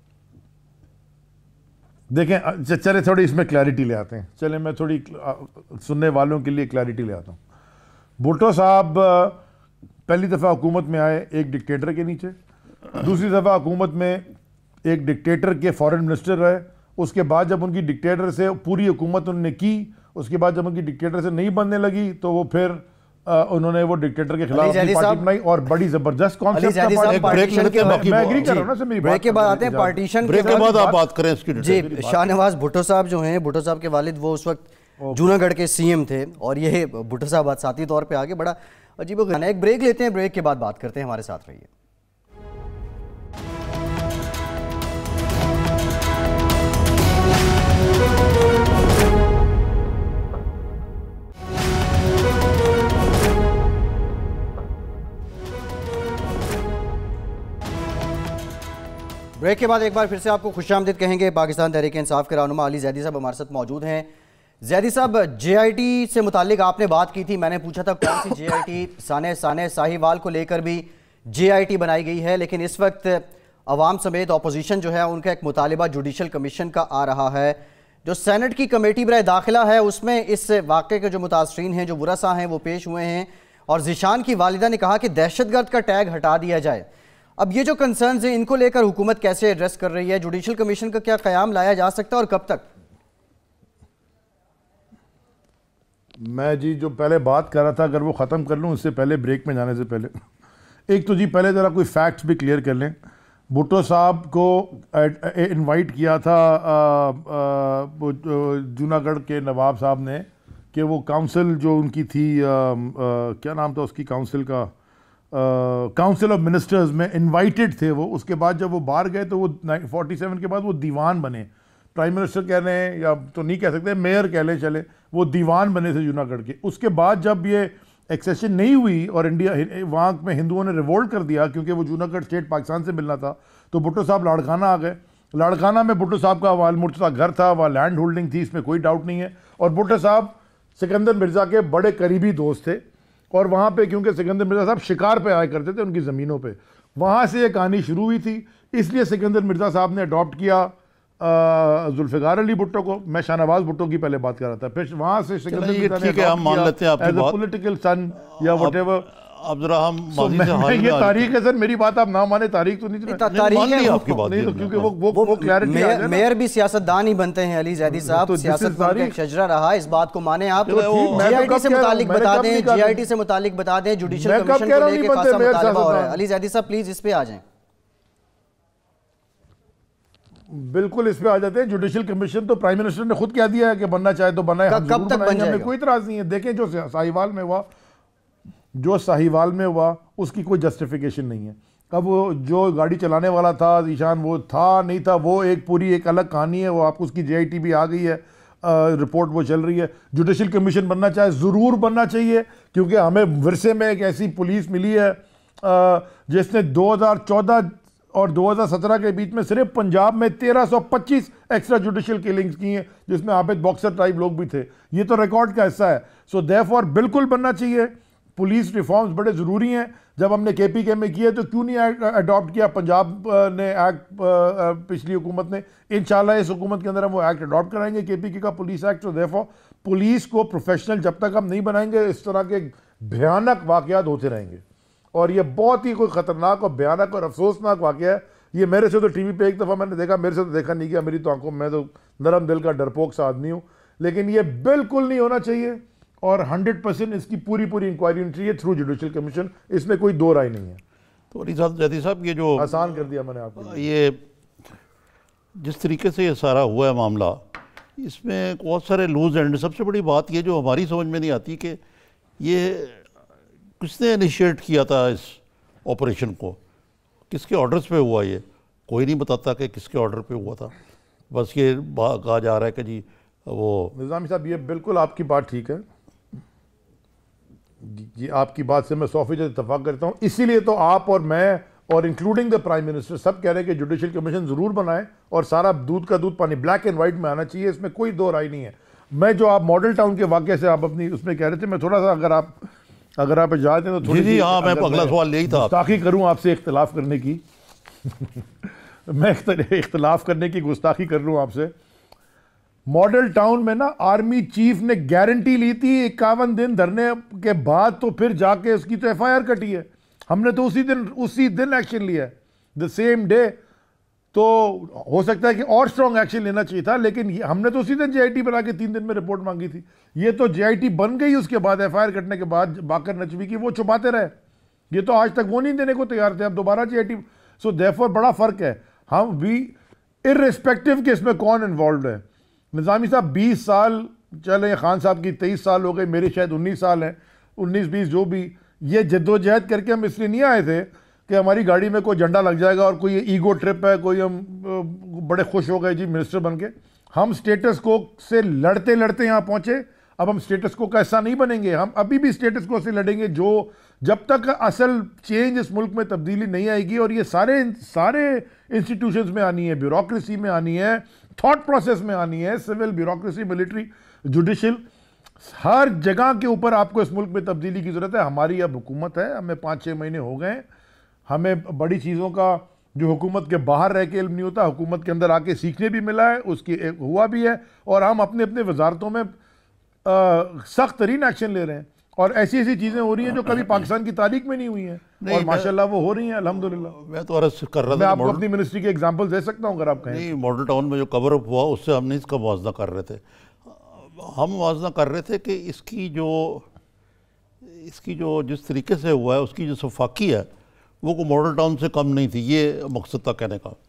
دیکھیں چلے تھوڑی اس میں کلیئرٹی لے آتے ہیں، چلیں میں تھوڑی سننے والوں کے لیے کلیئرٹی لے آتا ہوں. بھٹو صاحب پہلی دفعہ حکومت میں آئے ایک ڈکٹیٹر کے نیچے، دوسری دفعہ حکومت میں ایک ڈکٹیٹر کے فارن منسٹر رہے. اس کے بعد جب ان کی ڈکٹیٹر سے پوری حکومت انہوں نے کی، اس کے بعد جب ان کی ڈکٹیٹر سے نہیں بننے لگی تو وہ پھر انہوں نے وہ ڈکٹیٹر کے خلاف اپنی پارٹی بنائی اور بڑی زبردست کانسیپٹ کا پارٹی. میں ایگری کر رہا ہوں نا سر، میری بات کے بعد آتے ہیں پارٹیشن بریک کے بعد آپ بات کریں اس کی. جی شاہ نواز بھٹو صاحب جو ہیں، بھٹو صاحب کے والد وہ اس وقت جوناگڑھ کے سی ایم تھے، اور یہ بھٹو صاحب حادثاتی طور پہ آگے بڑا عجیب و غریب. ایک بریک لیتے ہیں، بریک کے بعد بات کرتے ہیں، ہمارے ساتھ رہیے. بریک کے بعد ایک بار پھر سے آپ کو خوش آمدید کہیں گے. پاکستان تحریک انصاف کے رہنما علی زیدی صاحب ہمارے ساتھ موجود ہیں. زیدی صاحب، جے آئی ٹی سے متعلق آپ نے بات کی تھی، میں نے پوچھا تھا کون سی جے آئی ٹی؟ سانحہ سانحہ ساہیوال کو لے کر بھی جے آئی ٹی بنائی گئی ہے، لیکن اس وقت عوام سمیت اپوزیشن جو ہے ان کا ایک مطالبہ جوڈیشل کمیشن کا آ رہا ہے. جو سینٹ کی کمیٹی برائے داخلہ ہے اس میں اس واقعے کے جو متاثرین ہیں، جو ورثاء ہیں، وہ پیش ہوئے ہیں، اور ذیشان کی والدہ نے کہا کہ دہشت گرد کا ٹیگ ہٹا دیا جائے. اب یہ جو کنسرنز ہیں ان کو لے کر حکومت کیسے ایڈریس کر رہی ہے؟ جوڈیشل کمیشن کا کیا قیام لایا جا سکتا ہے اور کب تک؟ میں جی جو پہلے بات کر رہا تھا اگر وہ ختم کر لوں اس سے پہلے، بریک میں جانے سے پہلے، ایک تو جی پہلے ذرا کوئی فیکٹس بھی کلیئر کر لیں. بھٹو صاحب کو انوائٹ کیا تھا جوناگڑھ کے نواب صاحب نے کہ وہ کاؤنسل جو ان کی تھی، کیا نام تھا اس کی کاؤنسل کا، کاؤنسل آف منسٹرز میں انوائٹڈ تھے وہ. اس کے بعد جب وہ باہر گئے تو وہ فورٹی سیون کے بعد وہ دیوان بنے. پرائم منسٹر کہہ رہے ہیں یا تو نہیں کہہ سکتے، میئر کہہ لیں چلے، وہ دیوان بنے تھے جوناگڑھ کے. اس کے بعد جب یہ ایکسیشن نہیں ہوئی اور انڈیا وہاں میں ہندوؤں نے ریوولٹ کر دیا کیونکہ وہ جوناگڑھ اسٹیٹ پاکستان سے ملنا تھا، تو بھٹو صاحب لاڑکانہ آ گئے. لاڑکانہ میں بھٹو صاحب کا وال مرتضیٰ گھر تھا, وہاں لینڈ ہولڈنگ تھی, اس میں کوئی ڈاؤٹ نہیں ہے. اور بھٹو صاحب سکندر مرزا کے بڑے قریبی دوست تھے, اور وہاں پہ کیونکہ سکندر مرزا صاحب شکار پہ آیا کرتے تھے ان کی زمینوں پہ, وہاں سے یہ کہانی شروع ہوئی تھی. اس لیے سکندر مرزا صاحب نے اڈاپٹ کیا ذوالفقار علی بھٹو کو. میں شاہ نواز بھٹو کی پہلے بات کر رہا تھا, پھر وہاں سے سکندر مرزا نے اڈاپٹ کیا ایز اے پولیٹیکل سن یا وٹ ایور. اب ذرا ہم ماضی سے حال یہ تاریخ ہے سر, میری بات آپ نہ مانے, تاریخ تو نہیں تاریخ آپ کی بات نہیں, تو کیونکہ وہ وہ کلیئرٹی آ جائے. میئر بھی سیاستدان ہی بنتے ہیں علی زیدی صاحب, سیاست کا ایک شجرہ رہا, اس بات کو مانیں آپ. جی آئی ٹی سے متعلق بتا دیں, جی آئی ٹی سے متعلق بتا دیں, جوڈیشل کمیشن کو لے کے خاصا مطالبہ ہو رہا ہے. علی زیدی صاحب پلیز اس پہ آ جائیں. بالکل اس پہ آ جاتے ہیں. جوڈیشل کمیشن تو پرائم منسٹر نے خود کہہ دیا ہے کہ بننا چاہے تو بنائے, کب تک بن جائے گا, کوئی اعتراض نہیں ہے. دیکھیں جو ساہیوال میں ہوا, جو ساہیوال میں ہوا اس کی کوئی جسٹیفیکیشن نہیں ہے. اب وہ جو گاڑی چلانے والا تھا ذیشان, وہ تھا نہیں تھا, وہ ایک پوری ایک الگ کہانی ہے. وہ آپ کو اس کی جے آئی ٹی بھی آ گئی ہے, رپورٹ وہ چل رہی ہے. جوڈیشل کمیشن بننا چاہے ضرور بننا چاہیے, کیونکہ ہمیں ورثے میں ایک ایسی پولیس ملی ہے جس نے دو ہزار چودہ اور دو ہزار سترہ کے بیچ میں صرف پنجاب میں تیرہ سو پچیس ایکسٹرا جوڈیشل کلنگز کی ہیں, جس میں عابد باکسر ٹائپ لوگ بھی تھے. یہ تو ریکارڈ کا حصہ ہے. سو دیرفور بالکل بننا چاہیے. پولیس ریفارمز بڑے ضروری ہیں. جب ہم نے کے پی کے میں کیے تو کیوں نہیں اڈاپٹ کیا پنجاب نے ایکٹ, پچھلی حکومت نے. انشاءاللہ اس حکومت کے اندر ہم وہ ایکٹ اڈاپٹ کرائیں گے, کے پی کے کا پولیس ایکٹ. تو دیرفور پولیس کو پروفیشنل جب تک ہم نہیں بنائیں گے, اس طرح کے بھیانک واقعات ہوتے رہیں گے. اور یہ بہت ہی کوئی خطرناک اور بھیانک اور افسوسناک واقعہ ہے. یہ میرے سے تو ٹی وی پہ ایک دفعہ میں نے دیکھا, میرے سے تو دیکھا نہیں گیا, میری تو آنکھوں میں تو نرم دل کا ڈرپوک سا آدمی ہوں, لیکن یہ بالکل نہیں ہونا چاہیے. اور ہنڈریڈ پرسینٹ اس کی پوری پوری انکوائری ہونی چاہیے تھرو جوڈیشل کمیشن, اس میں کوئی دو رائے نہیں ہے. تو علی زیدی صاحب یہ جو آسان کر دیا میں نے آپ کو, یہ جس طریقے سے یہ سارا ہوا ہے معاملہ, اس میں بہت سارے لوز اینڈ. سب سے بڑی بات یہ جو ہماری سمجھ میں نہیں آتی کہ یہ کس نے انیشیٹ کیا تھا اس آپریشن کو, کس کے آرڈرز پہ ہوا. یہ کوئی نہیں بتاتا کہ کس کے آرڈر پہ ہوا تھا. بس یہ کہا جا رہا ہے کہ جی وہ نظامی صاحب, یہ بالکل آپ کی بات ٹھیک ہے, جی آپ کی بات سے میں سو فیصد اتفاق کرتا ہوں. اسی لیے تو آپ اور میں اور انکلوڈنگ دا پرائم منسٹر سب کہہ رہے ہیں کہ جوڈیشل کمیشن ضرور بنائے, اور سارا دودھ کا دودھ پانی بلیک اینڈ وائٹ میں آنا چاہیے. اس میں کوئی دو رائے نہیں ہے. میں جو آپ ماڈل ٹاؤن کے واقعے سے آپ اپنی اس میں کہہ رہے تھے, میں تھوڑا سا اگر آپ اگر آپ اجازت دیں تو تھوڑی جی ہاں میں اگلا سوال یہی تھا, گستاخی کروں آپ سے اختلاف کرنے کی میں اختلاف کرنے کی گستاخی کر لوں آپ سے. ماڈل ٹاؤن میں نا آرمی چیف نے گارنٹی لی تھی اکاون دن دھرنے کے بعد, تو پھر جا کے اس کی تو ایف آئی آر کٹی ہے. ہم نے تو اسی دن اسی دن ایکشن لیا ہے, دا سیم ڈے. تو ہو سکتا ہے کہ اور اسٹرانگ ایکشن لینا چاہیے تھا, لیکن ہم نے تو اسی دن جے آئی ٹی بنا کے تین دن میں رپورٹ مانگی تھی. یہ تو جے آئی ٹی بن گئی, اس کے بعد ایف آئی آر کٹنے کے بعد باقر نچوی کی وہ چھپاتے رہے. یہ تو آج تک وہ نہیں دینے کو تیار تھے, اب دوبارہ جے آئی ٹی. سو دیرفور بڑا فرق ہے. ہم وی ارریسپیکٹو کہ اس میں کون انوالوڈ ہے. نظامی صاحب بیس سال چلیں, خان صاحب کی تیئیس سال ہو گئے, میرے شاید انیس سال ہیں, انیس بیس جو بھی. یہ جد و جہد کر کے ہم اس لیے نہیں آئے تھے کہ ہماری گاڑی میں کوئی جھنڈا لگ جائے گا اور کوئی ایگو ٹرپ ہے, کوئی ہم بڑے خوش ہو گئے جی منسٹر بن کے. ہم سٹیٹس کو سے لڑتے لڑتے یہاں پہنچے. اب ہم سٹیٹس کو کا ایسا نہیں بنیں گے, ہم ابھی بھی سٹیٹس کو سے لڑیں گے جو جب تک اصل چینج اس ملک میں تبدیلی نہیں آئے گی. اور یہ سارے سارے انسٹیٹیوشنز میں آنی ہے, بیوروکریسی میں آنی ہے, تھاٹ پروسیس میں آنی ہے, سول, بیوروکریسی, ملٹری, جوڈیشل, ہر جگہ کے اوپر آپ کو اس ملک میں تبدیلی کی ضرورت ہے. ہماری اب حکومت ہے, ہمیں پانچ چھ مہینے ہو گئے ہیں, ہمیں بڑی چیزوں کا جو حکومت کے باہر رہ کے علم نہیں ہوتا, حکومت کے اندر آ کے سیکھنے بھی ملا ہے, اس کی ہوا بھی ہے, اور ہم اپنے اپنے وزارتوں میں سخت ترین ایکشن لے رہے ہیں. اور ایسی ایسی چیزیں ہو رہی ہیں جو کبھی پاکستان کی تاریخ میں نہیں ہوئی ہیں, اور ماشاءاللہ وہ ہو ری ہیں الحمدللہ. میں تو عرض کر رہا تھا, میں آپ کو اپنی منسٹری کے اگزامپل دے سکتا ہوں اگر آپ کہیں. نہیں, ماڈل ٹاؤن میں جو کور اپ ہوا اس سے ہم نہیں اس کا موازنہ کر رہے تھے. ہم موازنہ کر رہے تھے کہ اس کی جو اس کی جو جس طریقے سے ہوا ہے اس کی جو شفافی ہے وہ کو ماڈل ٹاؤن سے کم نہیں تھی. یہ مقصد تھا کہنے کا.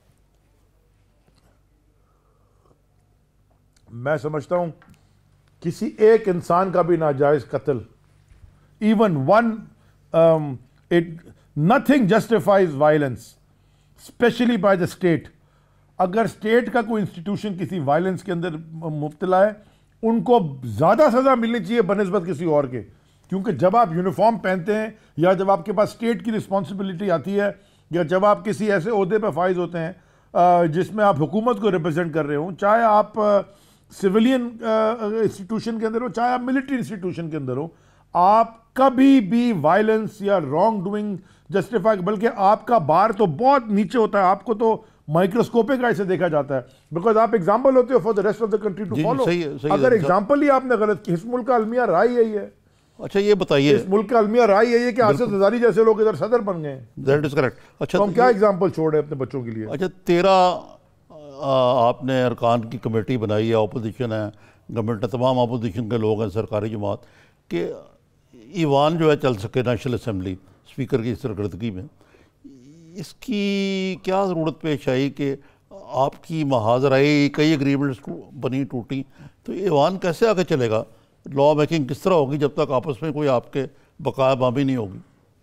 میں سمجھتا ہوں کسی ایک انسان کا بھی ناجائز قتل, even one, it nothing justifies violence especially by the state. اگر اسٹیٹ کا کوئی انسٹیٹیوشن کسی وائلنس کے اندر مبتلا ہے, ان کو زیادہ سزا ملنی چاہیے بنسبت کسی اور کے. کیونکہ جب آپ یونیفارم پہنتے ہیں یا جب آپ کے پاس اسٹیٹ کی رسپانسبلٹی آتی ہے یا جب آپ کسی ایسے عہدے پہ فائز ہوتے ہیں جس میں آپ حکومت کو ریپرزینٹ کر رہے ہوں، چاہے آپ سویلین انسٹیٹیوشن کے اندر ہو چاہے آپ ملٹری انسٹیٹیوشن کے اندر ہو، آپ کبھی بھی وائلنس یا رانگ ڈوئنگ جسٹیفائی، بلکہ آپ کا بار تو بہت نیچے ہوتا ہے، آپ کو تو مائکروسکوپک آئی سے دیکھا جاتا ہے، بیکاز آپ ایگزامپل ہوتے ہو for the rest of the country to follow. اگر ایگزامپل ہی آپ نے غلط کی، اس ملک کا المیہ رائے یہی ہے. اچھا یہ بتائیے، اس ملک کا المیہ رائے یہی ہے کہ آصف زرداری جیسے لوگ ادھر صدر بن گئے ہیں. That is correct. اچھا ہم کیا ایگزامپل چھوڑ رہے ہیں اپنے بچوں کے لیے؟ اچھا تیرہ آپ نے ارکان کی کمیٹی بنائی ہے، اپوزیشن ہے، گورنمنٹ نے تمام اپوزیشن کے لوگ ہیں، سرکاری جماعت، کہ ایوان جو ہے چل سکے نیشنل اسمبلی اسپیکر کی سرگردگی میں. اس کی کیا ضرورت پیش آئی کہ آپ کی محاذ رائے کئی اگریمنٹس بنی ٹوٹی، تو ایوان کیسے آگے چلے گا؟ لا میکنگ کس طرح ہوگی جب تک آپس میں کوئی آپ کے بقایا بابی نہیں ہوگی؟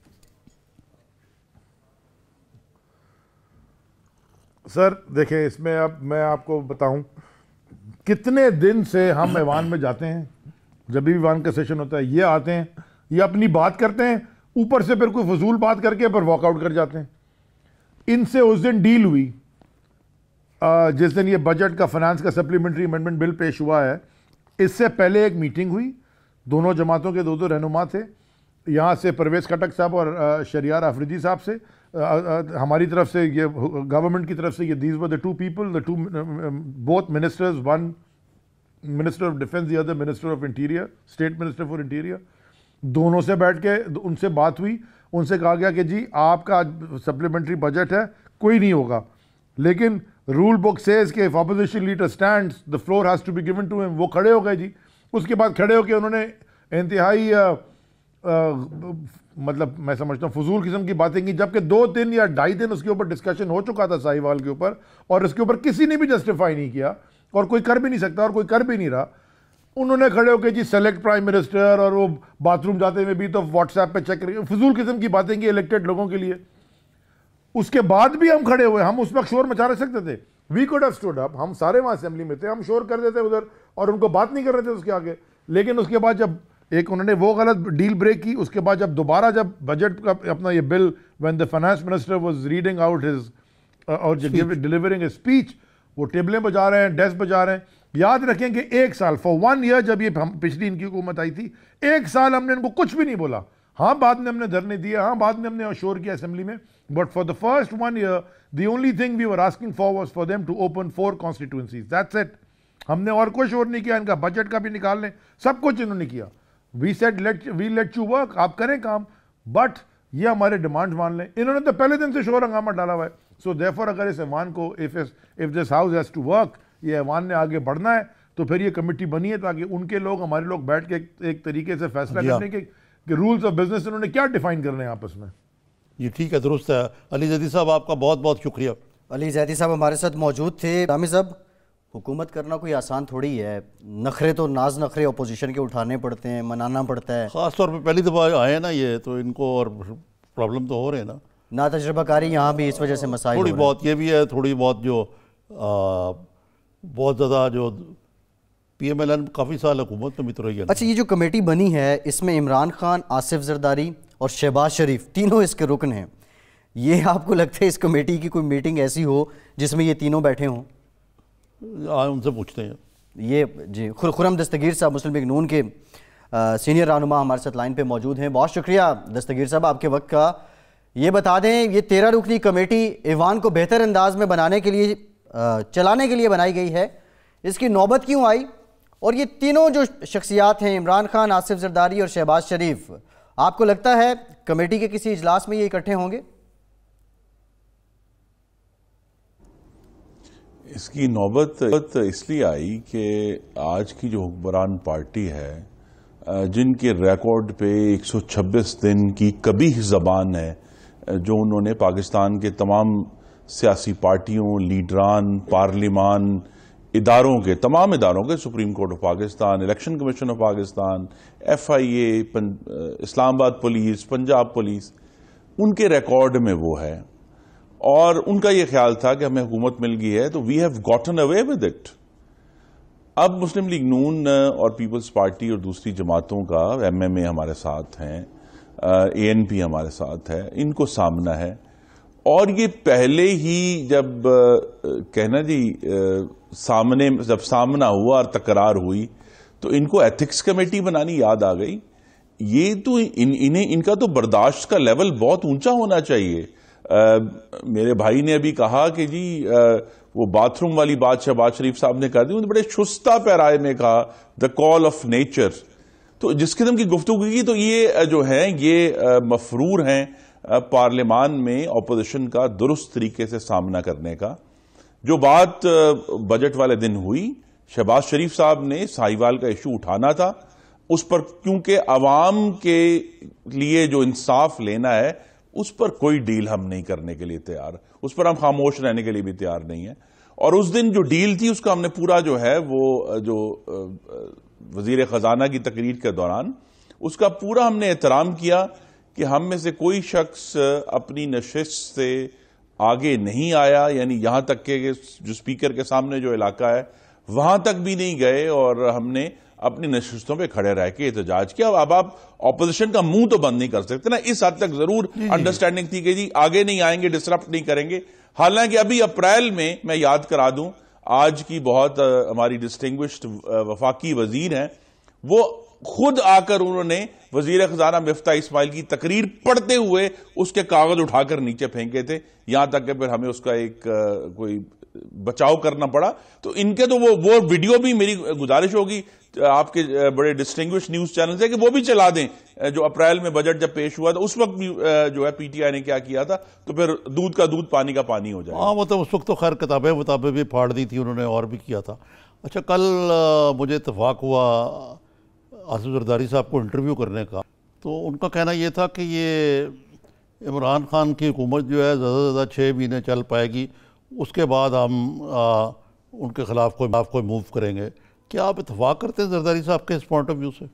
سر دیکھیں، اس میں اب میں آپ کو بتاؤں کتنے دن سے ہم ایوان میں جاتے ہیں، جب بھی ایوان کا سیشن ہوتا ہے یہ آتے ہیں، یہ اپنی بات کرتے ہیں، اوپر سے پھر کوئی فضول بات کر کے پھر واک آؤٹ کر جاتے ہیں. ان سے اس دن ڈیل ہوئی جس دن یہ بجٹ کا فنانس کا سپلیمنٹری امینڈمنٹ بل پیش ہوا ہے. اس سے پہلے ایک میٹنگ ہوئی، دونوں جماعتوں کے دو دو رہنما تھے، یہاں سے پرویز خٹک صاحب اور شریار آفریدی صاحب سے، ہماری طرف سے یہ گورنمنٹ کی طرف سے یہ these were the two people the two both ministers, one minister of defence the other minister of interior, state minister for interior. دونوں سے بیٹھ کے ان سے بات ہوئی، ان سے کہا گیا کہ جی آپ کا سپلیمنٹری بجٹ ہے کوئی نہیں ہوگا، لیکن رول بک سیز کہ if opposition leader stands the floor has to be given to him. وہ کھڑے ہو گئے جی. اس کے بعد کھڑے ہو کے انہوں نے انتہائی مطلب میں سمجھتا ہوں فضول قسم کی باتیں کی، جبکہ دو دن یا ڈھائی دن اس کے اوپر ڈسکشن ہو چکا تھا ساہیوال کے اوپر، اور اس کے اوپر کسی نے بھی جسٹیفائی نہیں کیا اور کوئی کر بھی نہیں سکتا اور کوئی کر بھی نہیں رہا. انہوں نے کھڑے ہو کے جی سلیکٹ پرائم منسٹر، اور وہ باتھ روم جاتے ہوئے بھی تو واٹس ایپ پہ چیک کریں، فضول قسم کی باتیں کی الیکٹڈ لوگوں کے لیے. اس کے بعد بھی ہم کھڑے ہوئے، ہم اس وقت شور مچا رہ سکتے تھے. We could have stood up, ہم سارے وہاں اسمبلی میں تھے، ہم شور کر دیتے ادھر اور ان کو بات نہیں کر رہے تھے اس کے آگے. لیکن اس کے بعد جب ایک انہوں نے وہ غلط ڈیل بریک کی، اس کے بعد جب دوبارہ جب بجٹ کا اپنا یہ bill when the finance minister was reading out his اور ڈیلیورنگ اے اسپیچ، وہ ٹیبلیں بجا رہے ہیں، ڈیسک بجا رہے ہیں. یاد رکھیں کہ ایک سال فار ون ایئر جب یہ پچھلی ان کی حکومت آئی تھی، ایک سال ہم نے ان کو کچھ بھی نہیں بولا. ہاں بعد میں ہم نے دھرنے دیے، ہاں بعد میں ہم نے شور کیا اسمبلی میں، but for the first one year the only thing we were asking for was for them to open four constituencies, that's it. ہم نے اور کوئی شور نہیں کیا. ان کا بجٹ کا بھی نکال لیں، سب کچھ انہوں نے کیا. We said let we let you work, آپ کریں کام، بٹ یہ ہمارے ڈیمانڈ مان لیں. انہوں نے تو پہلے دن سے شور ہنگامہ ڈالا ہوا ہے. سو دیئرفور اگر اس ایوان کو if if this house has to work, یہ ایوان نے آگے بڑھنا ہے، تو پھر یہ کمیٹی بنی ہے تاکہ ان کے لوگ ہمارے لوگ بیٹھ کے ایک طریقے سے فیصلہ کرنے کے کہ رولز آف بزنس انہوں نے کیا ڈیفائن کرنے ہیں آپس میں. یہ ٹھیک ہے، درست ہے. علی زیدی صاحب آپ کا بہت بہت شکریہ. علی زیدی صاحب ہمارے ساتھ موجود تھے. رامی صاحب، حکومت کرنا کوئی آسان تھوڑی ہے، نخرے تو ناز نخرے اپوزیشن کے اٹھانے پڑتے ہیں، منانا پڑتا ہے. خاص طور پہ پہلی دفعہ آئے ہیں نا یہ، تو ان کو اور پرابلم تو ہو رہے ہیں نا. نا تجربہ کاری یہاں بھی اس وجہ سے مسائل تھوڑی بہت یہ بھی ہے، تھوڑی بہت جو بہت زیادہ جو پی ایم ایل این کافی سال حکومت میں بھی تو رہی ہے. اچھا، یہ جو کمیٹی بنی ہے اس میں عمران خان، آصف زرداری اور شہباز شریف تینوں اس کے رکن ہیں. یہ آپ کو لگتا ہے اس کمیٹی کی کوئی میٹنگ ایسی ہو جس میں یہ تینوں بیٹھے ہوں؟ ان سے پوچھتے ہیں. یہ جی خرم دستگیر صاحب مسلم لیگ نون کے سینئر رہنما ہمارے ساتھ لائن پہ موجود ہیں. بہت شکریہ دستگیر صاحب آپ کے وقت کا. یہ بتا دیں یہ تیرہ رکنی کمیٹی ایوان کو بہتر انداز میں بنانے کے لیے چلانے کے لیے بنائی گئی ہے، اس کی نوبت کیوں آئی؟ اور یہ تینوں جو شخصیات ہیں عمران خان، آصف زرداری اور شہباز شریف، آپ کو لگتا ہے کمیٹی کے کسی اجلاس میں یہ اکٹھے ہوں گے؟ اس کی نوبت اس لیے آئی کہ آج کی جو حکمران پارٹی ہے، جن کے ریکارڈ پہ ایک سو چھبیس دن کی قبیح زبان ہے، جو انہوں نے پاکستان کے تمام سیاسی پارٹیوں، لیڈران، پارلیمان، اداروں کے تمام اداروں کے، supreme court of Pakistan, election commission of Pakistan, F I A, Islamabad police, Punjab police, ان کے ریکارڈ میں وہ ہے. اور ان کا یہ خیال تھا کہ ہمیں حکومت مل گئی ہے تو we have gotten away with it. اب مسلم لیگ نون اور پیپلز پارٹی اور دوسری جماعتوں کا، ایم ایم اے ہمارے ساتھ ہیں، اے این پی ہمارے ساتھ ہے، ان کو سامنا ہے. اور یہ پہلے ہی جب کہنا جی سامنے جب سامنا ہوا اور تکرار ہوئی تو ان کو ایتھکس کمیٹی بنانی یاد آ گئی. یہ تو ان انہیں ان کا تو برداشت کا لیول بہت اونچا ہونا چاہیے. میرے بھائی نے ابھی کہا کہ جی وہ باتھ روم والی بات شہباز شریف صاحب نے کر دی, بڑے شستہ پیرائے میں کہا دا کال آف نیچر. تو جس قسم کی گفتگو کی, تو یہ جو ہیں یہ مفرور ہیں پارلیمان میں اپوزیشن کا درست طریقے سے سامنا کرنے کا. جو بات بجٹ والے دن ہوئی, شہباز شریف صاحب نے ساہیوال کا ایشو اٹھانا تھا, اس پر کیونکہ عوام کے لیے جو انصاف لینا ہے اس پر کوئی ڈیل ہم نہیں کرنے کے لیے تیار, اس پر ہم خاموش رہنے کے لیے بھی تیار نہیں ہیں. اور اس دن جو ڈیل تھی اس کا ہم نے پورا جو ہے وہ جو وزیر خزانہ کی تقریر کے دوران اس کا پورا ہم نے احترام کیا کہ ہم میں سے کوئی شخص اپنی نشست سے آگے نہیں آیا, یعنی یہاں تک کہ جو اسپیکر کے سامنے جو علاقہ ہے وہاں تک بھی نہیں گئے, اور ہم نے اپنی نشستوں پہ کھڑے رہ کے احتجاج کیا. اب آپ اپوزیشن کا منہ تو بند نہیں کر سکتے نا, اس حد تک ضرور انڈرسٹینڈنگ تھی کہ جی آگے نہیں آئیں گے, ڈسرپٹ نہیں کریں گے. حالانکہ ابھی اپریل میں میں یاد کرا دوں, آج کی بہت ہماری ڈسٹنگوشڈ وفاقی وزیر ہیں, وہ خود آ کر انہوں نے وزیر خزانہ مفتاح اسماعیل کی تقریر پڑھتے ہوئے اس کے کاغذ اٹھا کر نیچے پھینکے تھے, یہاں تک کہ پھر ہمیں اس کا ایک کوئی بچاؤ کرنا پڑا. تو ان کے تو وہ وہ ویڈیو بھی میری گزارش ہوگی آپ کے بڑے ڈسٹنگوش نیوز چینل سے کہ وہ بھی چلا دیں, جو اپریل میں بجٹ جب پیش ہوا تھا اس وقت بھی جو ہے پی ٹی آئی نے کیا کیا تھا, تو پھر دودھ کا دودھ پانی کا پانی ہو جائے. ہاں مطلب اس وقت تو خیر کتابیں وتابیں بھی پھاڑ دی تھی انہوں نے, اور بھی کیا تھا. اچھا, کل مجھے اتفاق ہوا آصف زرداری صاحب کو انٹرویو کرنے کا, تو ان کا کہنا یہ تھا کہ یہ عمران خان کی حکومت جو ہے زیادہ سے زیادہ چھ مہینے چل پائے گی, اس کے بعد ہم ان کے خلاف کوئی کوئی موو کریں گے. کیا آپ اتفاق کرتے ہیں زرداری صاحب کے اس پوائنٹ آف ویو سے؟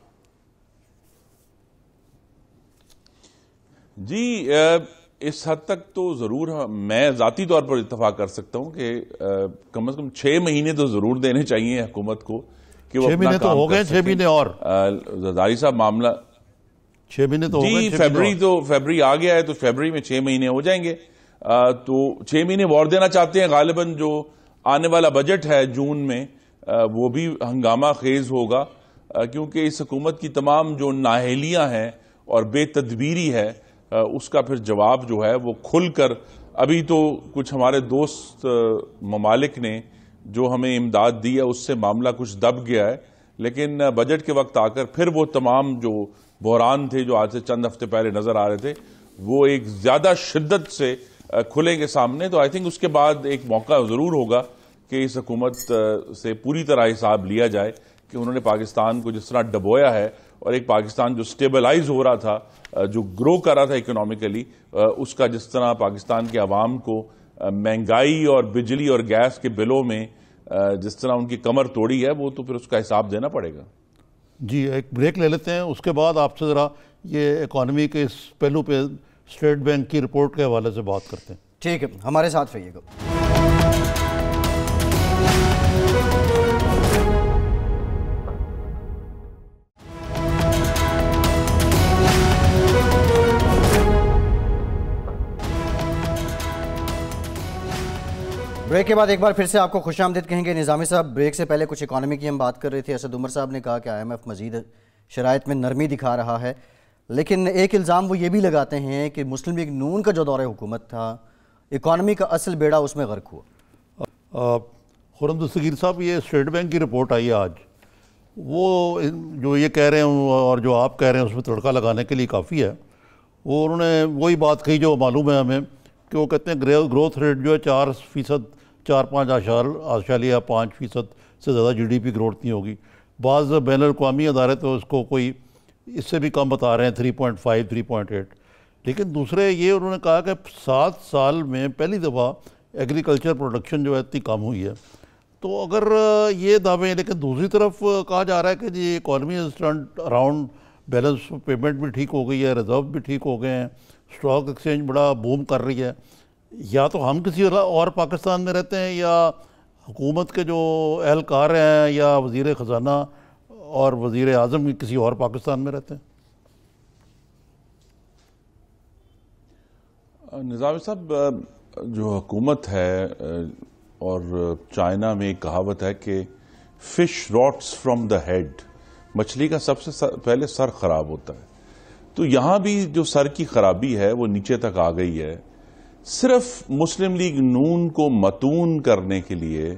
جی اس حد تک تو ضرور میں ذاتی طور پر اتفاق کر سکتا ہوں کہ کم از کم چھ مہینے تو ضرور دینے چاہیے حکومت کو کہ وہ اپنا کام ہو گئے. چھ مہینے اور زرداری صاحب معاملہ چھ مہینے تو جی فیبری تو فیبری آ گیا ہے, تو فیبری میں چھ مہینے ہو جائیں گے. تو چھ مہینے اور دینا چاہتے ہیں. غالباً جو آنے والا بجٹ ہے جون میں وہ بھی ہنگامہ خیز ہوگا, کیونکہ اس حکومت کی تمام جو نااہلیاں ہیں اور بے تدبیری ہے اس کا پھر جواب جو ہے وہ کھل کر, ابھی تو کچھ ہمارے دوست ممالک نے جو ہمیں امداد دی ہے اس سے معاملہ کچھ دب گیا ہے, لیکن بجٹ کے وقت آ کر پھر وہ تمام جو بحران تھے جو آج سے چند ہفتے پہلے نظر آ رہے تھے وہ ایک زیادہ شدت سے کھلیں گے سامنے. تو آئی تھنک اس کے بعد ایک موقع ضرور ہوگا کہ اس حکومت سے پوری طرح حساب لیا جائے کہ انہوں نے پاکستان کو جس طرح ڈبویا ہے, اور ایک پاکستان جو سٹیبلائز ہو رہا تھا, جو گرو کر رہا تھا اکنامکلی, اس کا جس طرح پاکستان کے عوام کو مہنگائی اور بجلی اور گیس کے بلوں میں جس طرح ان کی کمر توڑی ہے, وہ تو پھر اس کا حساب دینا پڑے گا. جی ایک بریک لے لیتے ہیں, اس کے بعد آپ سے ذرا یہ اکانومی کے اس پہلو پہ اسٹیٹ بینک کی رپورٹ کے حوالے سے بات کرتے ہیں. ٹھیک ہے, ہمارے ساتھ رہیے گا. بریک کے بعد ایک بار پھر سے آپ کو خوش آمدید کہیں گے. نظامی صاحب, بریک سے پہلے کچھ اکانومی کی ہم بات کر رہے تھے. اسد عمر صاحب نے کہا کہ آئی ایم ایف مزید شرائط میں نرمی دکھا رہا ہے, لیکن ایک الزام وہ یہ بھی لگاتے ہیں کہ مسلم لیگ نون کا جو دور حکومت تھا اکانومی کا اصل بیڑا اس میں غرق ہوا. خرم دستگیر صاحب, یہ اسٹیٹ بینک کی رپورٹ آئی ہے آج, وہ جو یہ کہہ رہے ہیں اور جو آپ کہہ رہے ہیں اس میں تڑکا لگانے کے لیے کافی ہے. وہ انہوں نے وہی بات کہی جو معلوم ہے ہمیں, کہ وہ کہتے ہیں گروتھ ریٹ جو ہے چار فیصد چار پانچ اشار اشاریہ پانچ فیصد سے زیادہ جی ڈی پی گروتھ نہیں ہوگی. بعض بین الاقوامی ادارے تو اس کو کوئی اس سے بھی کم بتا رہے ہیں, three point five three point eight. لیکن دوسرے یہ انہوں نے کہا کہ سات سال میں پہلی دفعہ ایگریکلچر پروڈکشن جو ہے اتنی کم ہوئی ہے. تو اگر یہ دعوے ہیں, لیکن دوسری طرف کہا جا رہا ہے کہ جی economy is turned around, balance payment بھی ٹھیک ہو گئی ہے, ریزرو بھی ٹھیک ہو گئے ہیں, اسٹاک ایکسچینج بڑا بوم کر رہی ہے. یا تو ہم کسی اور پاکستان میں رہتے ہیں, یا حکومت کے جو اہلکار ہیں یا وزیر خزانہ اور وزیر اعظم کسی اور پاکستان میں رہتے ہیں. نظامی صاحب، جو حکومت ہے اور چائنا میں ایک کہاوت ہے کہ fish rots from the head, مچھلی کا سب سے پہلے سر خراب ہوتا ہے. تو یہاں بھی جو سر کی خرابی ہے وہ نیچے تک آ گئی ہے. صرف مسلم لیگ نون کو متون کرنے کے لیے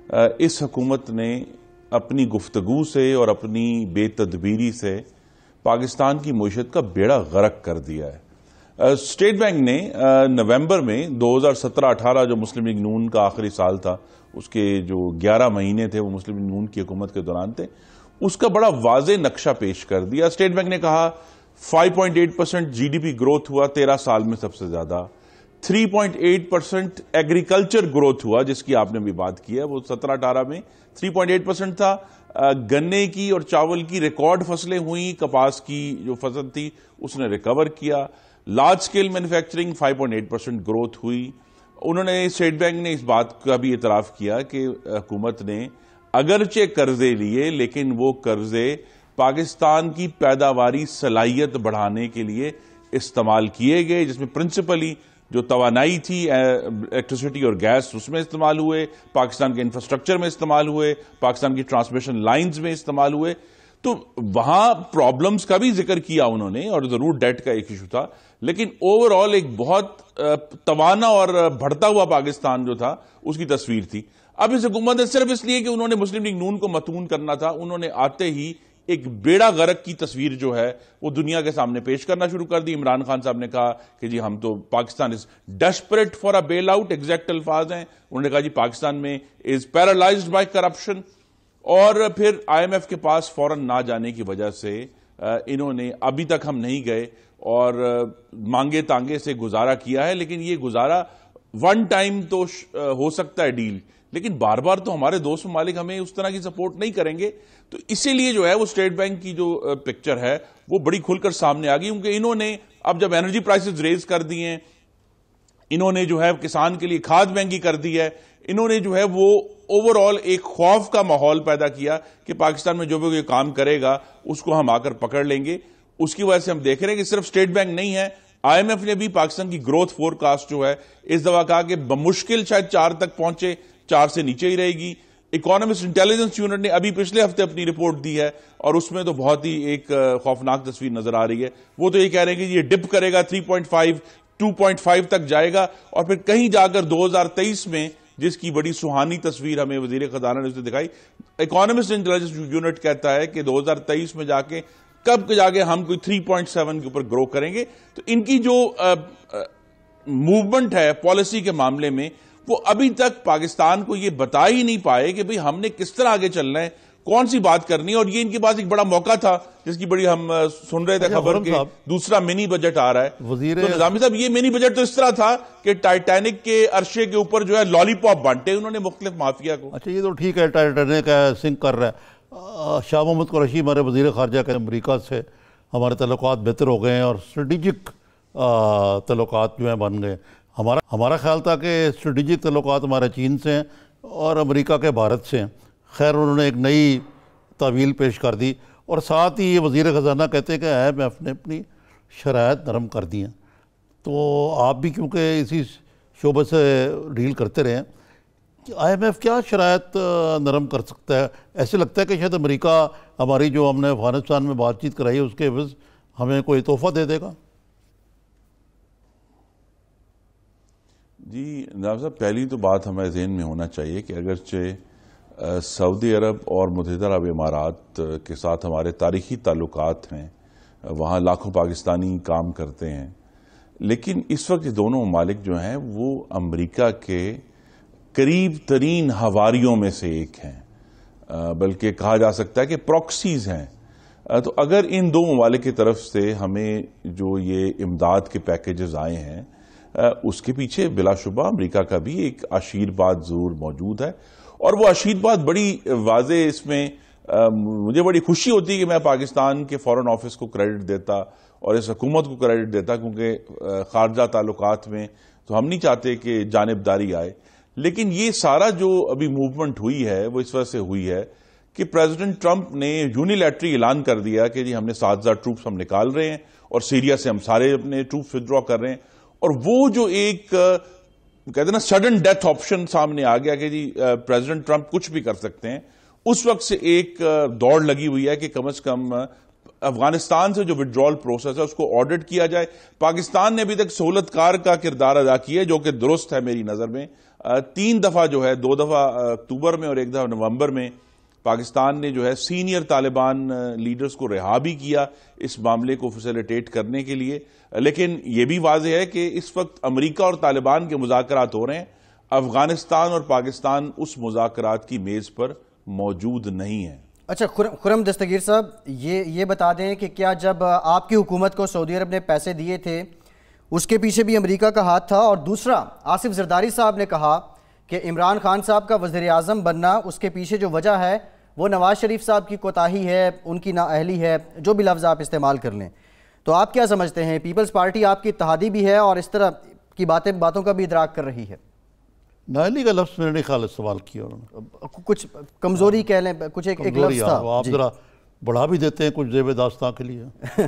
اس حکومت نے اپنی گفتگو سے اور اپنی بے تدبیری سے پاکستان کی معیشت کا بیڑا غرق کر دیا ہے. اسٹیٹ بینک نے نومبر میں دو ہزار سترہ اٹھارہ جو مسلم لیگ نون کا آخری سال تھا، اس کے جو گیارہ مہینے تھے وہ مسلم لیگ نون کی حکومت کے دوران تھے، اس کا بڑا واضح نقشہ پیش کر دیا. اسٹیٹ بینک نے کہا five point eight percent G D P growth ہوا تیرہ سال میں سب سے زیادہ. Three point eight percent agriculture growth ہوا جس کی آپ نے بھی بات کی ہے، وہ سترہ اٹھارہ میں تھری پوائنٹ ایٹ پرسینٹ تھا. گنے کی اور چاول کی ریکارڈ فصلیں ہوئیں، کپاس کی جو فصل تھی اس نے ریکور کیا. Large scale manufacturing five point eight percent growth ہوئی. انہوں نے اسٹیٹ بینک نے اس بات کا بھی اعتراف کیا کہ حکومت نے اگرچہ قرضے لیے لیکن وہ قرضے پاکستان کی پیداواری صلاحیت بڑھانے کے لیے استعمال کیے گئے، جس میں پرنسپلی جو توانائی تھی الیکٹریسٹی اور گیس اس میں استعمال ہوئے، پاکستان کے انفراسٹرکچر میں استعمال ہوئے، پاکستان کی ٹرانسمیشن لائنز میں استعمال ہوئے. تو وہاں پرابلمز کا بھی ذکر کیا انہوں نے، اور ضرور ڈیٹ کا ایک ایشو تھا، لیکن اوور آل ایک بہت توانا اور بڑھتا ہوا پاکستان جو تھا اس کی تصویر تھی. اب اس حکومت نے صرف اس لیے کہ انہوں نے مسلم لیگ نون کو متون کرنا تھا، انہوں نے آتے ہی ایک بیڑا غرق کی تصویر جو ہے وہ دنیا کے سامنے پیش کرنا شروع کر دی. عمران خان صاحب نے کہا کہ جی ہم تو Pakistan is desperate for a bailout, exact الفاظ ہیں. انہوں نے کہا جی پاکستان میں از پیرالائزڈ بائی کرپشن. اور پھر آئی ایم ایف کے پاس فوراً نہ جانے کی وجہ سے انہوں نے ابھی تک ہم نہیں گئے اور مانگے تانگے سے گزارا کیا ہے. لیکن یہ گزارا ون ٹائم تو ہو سکتا ہے ڈیل، لیکن بار بار تو ہمارے دوست ممالک ہمیں اس طرح کی سپورٹ نہیں کریں گے. تو اسی لیے جو ہے وہ اسٹیٹ بینک کی جو پکچر ہے وہ بڑی کھل کر سامنے آ گئی، کیونکہ انہوں نے اب جب انرجی پرائسز ریز کر دی ہیں، انہوں نے جو ہے کسان کے لیے کھاد مہنگی کر دی ہے، انہوں نے جو ہے وہ اوور آل ایک خوف کا ماحول پیدا کیا کہ پاکستان میں جو بھی کام کرے گا اس کو ہم آ کر پکڑ لیں گے. اس کی وجہ سے ہم دیکھ رہے ہیں کہ صرف اسٹیٹ بینک نہیں ہے، آئی ایم ایف نے بھی پاکستان کی گروتھ فور کاسٹ جو ہے اس دفعہ کہا کہ بمشکل شاید چار تک پہنچے، چار سے نیچے ہی رہے گی. اکانومسٹ انٹیلیجنس یونٹ نے ابھی پچھلے ہفتے اپنی رپورٹ دی ہے اور اس میں تو بہت ہی ایک خوفناک تصویر نظر آ رہی ہے. وہ تو یہ کہہ رہے ہیں کہ یہ ڈپ کرے گا three point five two point five تک جائے گا، اور پھر کہیں جا کر دو ہزار تیئیس میں جس کی بڑی سہانی تصویر ہمیں وزیر خزانہ نے اسے دکھائی، اکانومسٹ انٹیلیجنس یونٹ کہتا ہے کہ دو ہزار تیئیس میں جا کے کب جا کے ہم کوئی تھری پوائنٹ سیون کے اوپر گرو کریں گے. تو ان کی جو موومنٹ ہے پالیسی کے معاملے میں وہ ابھی تک پاکستان کو یہ بتا ہی نہیں پائے کہ بھئی ہم نے کس طرح آگے چلنا ہے، کون سی بات کرنی ہے. اور یہ ان کے پاس ایک بڑا موقع تھا جس کی بڑی ہم سن رہے تھے خبر کہ دوسرا منی بجٹ آ رہا ہے. تو نظامی صاحب یہ منی بجٹ تو اس طرح تھا کہ ٹائٹینک کے عرشے کے اوپر جو ہے لالی پاپ بانٹے انہوں نے مختلف مافیا کو. اچھا یہ تو ٹھیک ہے، ٹائٹینک سنک کر رہا ہے. شاہ محمود قریشی ہمارے وزیر خارجہ کے امریکہ سے ہمارے تعلقات بہتر ہو گئے ہیں اور اسٹریٹجک تعلقات جو ہیں بن گئے. ہمارا ہمارا خیال تھا کہ اسٹریٹجک تعلقات ہمارے چین سے ہیں اور امریکہ کے بھارت سے ہیں. خیر انہوں نے ایک نئی تعویل پیش کر دی اور ساتھ ہی یہ وزیر خزانہ کہتے ہیں کہ آئی ایم ایف نے اپنی شرائط نرم کر دی ہیں. تو آپ بھی کیونکہ اسی شعبے سے ڈیل کرتے رہے ہیں، آئی ایم ایف کیا شرائط نرم کر سکتا ہے؟ ایسے لگتا ہے کہ شاید امریکہ ہماری جو ہم نے افغانستان میں بات چیت کرائی ہے اس کے عوض ہمیں کوئی تحفہ دے دے گا. جی نظام صاحب، پہلی تو بات ہمیں ذہن میں ہونا چاہیے کہ اگرچہ سعودی عرب اور متحدہ عرب امارات کے ساتھ ہمارے تاریخی تعلقات ہیں، وہاں لاکھوں پاکستانی کام کرتے ہیں، لیکن اس وقت دونوں ممالک جو ہیں وہ امریکہ کے قریب ترین ہواریوں میں سے ایک ہیں، بلکہ کہا جا سکتا ہے کہ پروکسیز ہیں. تو اگر ان دو ممالک کی طرف سے ہمیں جو یہ امداد کے پیکیجز آئے ہیں اس کے پیچھے بلا شبہ امریکہ کا بھی ایک آشیرواد ضرور موجود ہے، اور وہ آشیرواد بڑی واضح اس میں مجھے بڑی خوشی ہوتی ہے کہ میں پاکستان کے فورن آفس کو کریڈٹ دیتا اور اس حکومت کو کریڈٹ دیتا، کیونکہ خارجہ تعلقات میں تو ہم نہیں چاہتے کہ جانبداری آئے. لیکن یہ سارا جو ابھی موومنٹ ہوئی ہے وہ اس وجہ سے ہوئی ہے کہ پریزیڈنٹ ٹرمپ نے یونیلیٹری اعلان کر دیا کہ جی ہم نے سات ہزار ٹروپس ہم نکال رہے ہیں اور سیریا سے ہم سارے اپنے ٹروپس ودرا کر رہے ہیں. اور وہ جو ایک کہتے ہیں نا سڈن ڈیتھ آپشن سامنے آ گیا کہ جی پریزیڈنٹ ٹرمپ کچھ بھی کر سکتے ہیں، اس وقت سے ایک دوڑ لگی ہوئی ہے کہ کم از کم افغانستان سے جو وڈرال پروسیس ہے اس کو آڈٹ کیا جائے. پاکستان نے ابھی تک سہولت کار کا کردار ادا کیا ہے، جو کہ درست ہے میری نظر میں. تین دفعہ جو ہے، دو دفعہ اکتوبر میں اور ایک دفعہ نومبر میں پاکستان نے جو ہے سینئر طالبان لیڈرز کو رہا بھی کیا اس معاملے کو فیسیلیٹیٹ کرنے کے لیے. لیکن یہ بھی واضح ہے کہ اس وقت امریکہ اور طالبان کے مذاکرات ہو رہے ہیں، افغانستان اور پاکستان اس مذاکرات کی میز پر موجود نہیں ہے. اچھا خرم دستگیر صاحب، یہ یہ بتا دیں کہ کیا جب آپ کی حکومت کو سعودی عرب نے پیسے دیے تھے اس کے پیچھے بھی امریکہ کا ہاتھ تھا؟ اور دوسرا، آصف زرداری صاحب نے کہا کہ عمران خان صاحب کا وزیر اعظم بننا اس کے پیچھے جو وجہ ہے وہ نواز شریف صاحب کی کوتاہی ہے، ان کی نااہلی ہے، جو بھی لفظ آپ استعمال کر لیں. تو آپ کیا سمجھتے ہیں، پیپلز پارٹی آپ کی اتحادی بھی ہے اور اس طرح کی باتیں باتوں کا بھی ادراک کر رہی ہے؟ نااہلی کا لفظ میں نے خیال استعمال کیا انہوں نے. کچھ کمزوری کہہ لیں، کچھ ایک ایک لفظ تھا. آپ ذرا بڑھا بھی دیتے ہیں کچھ زیب داستان کے لیے.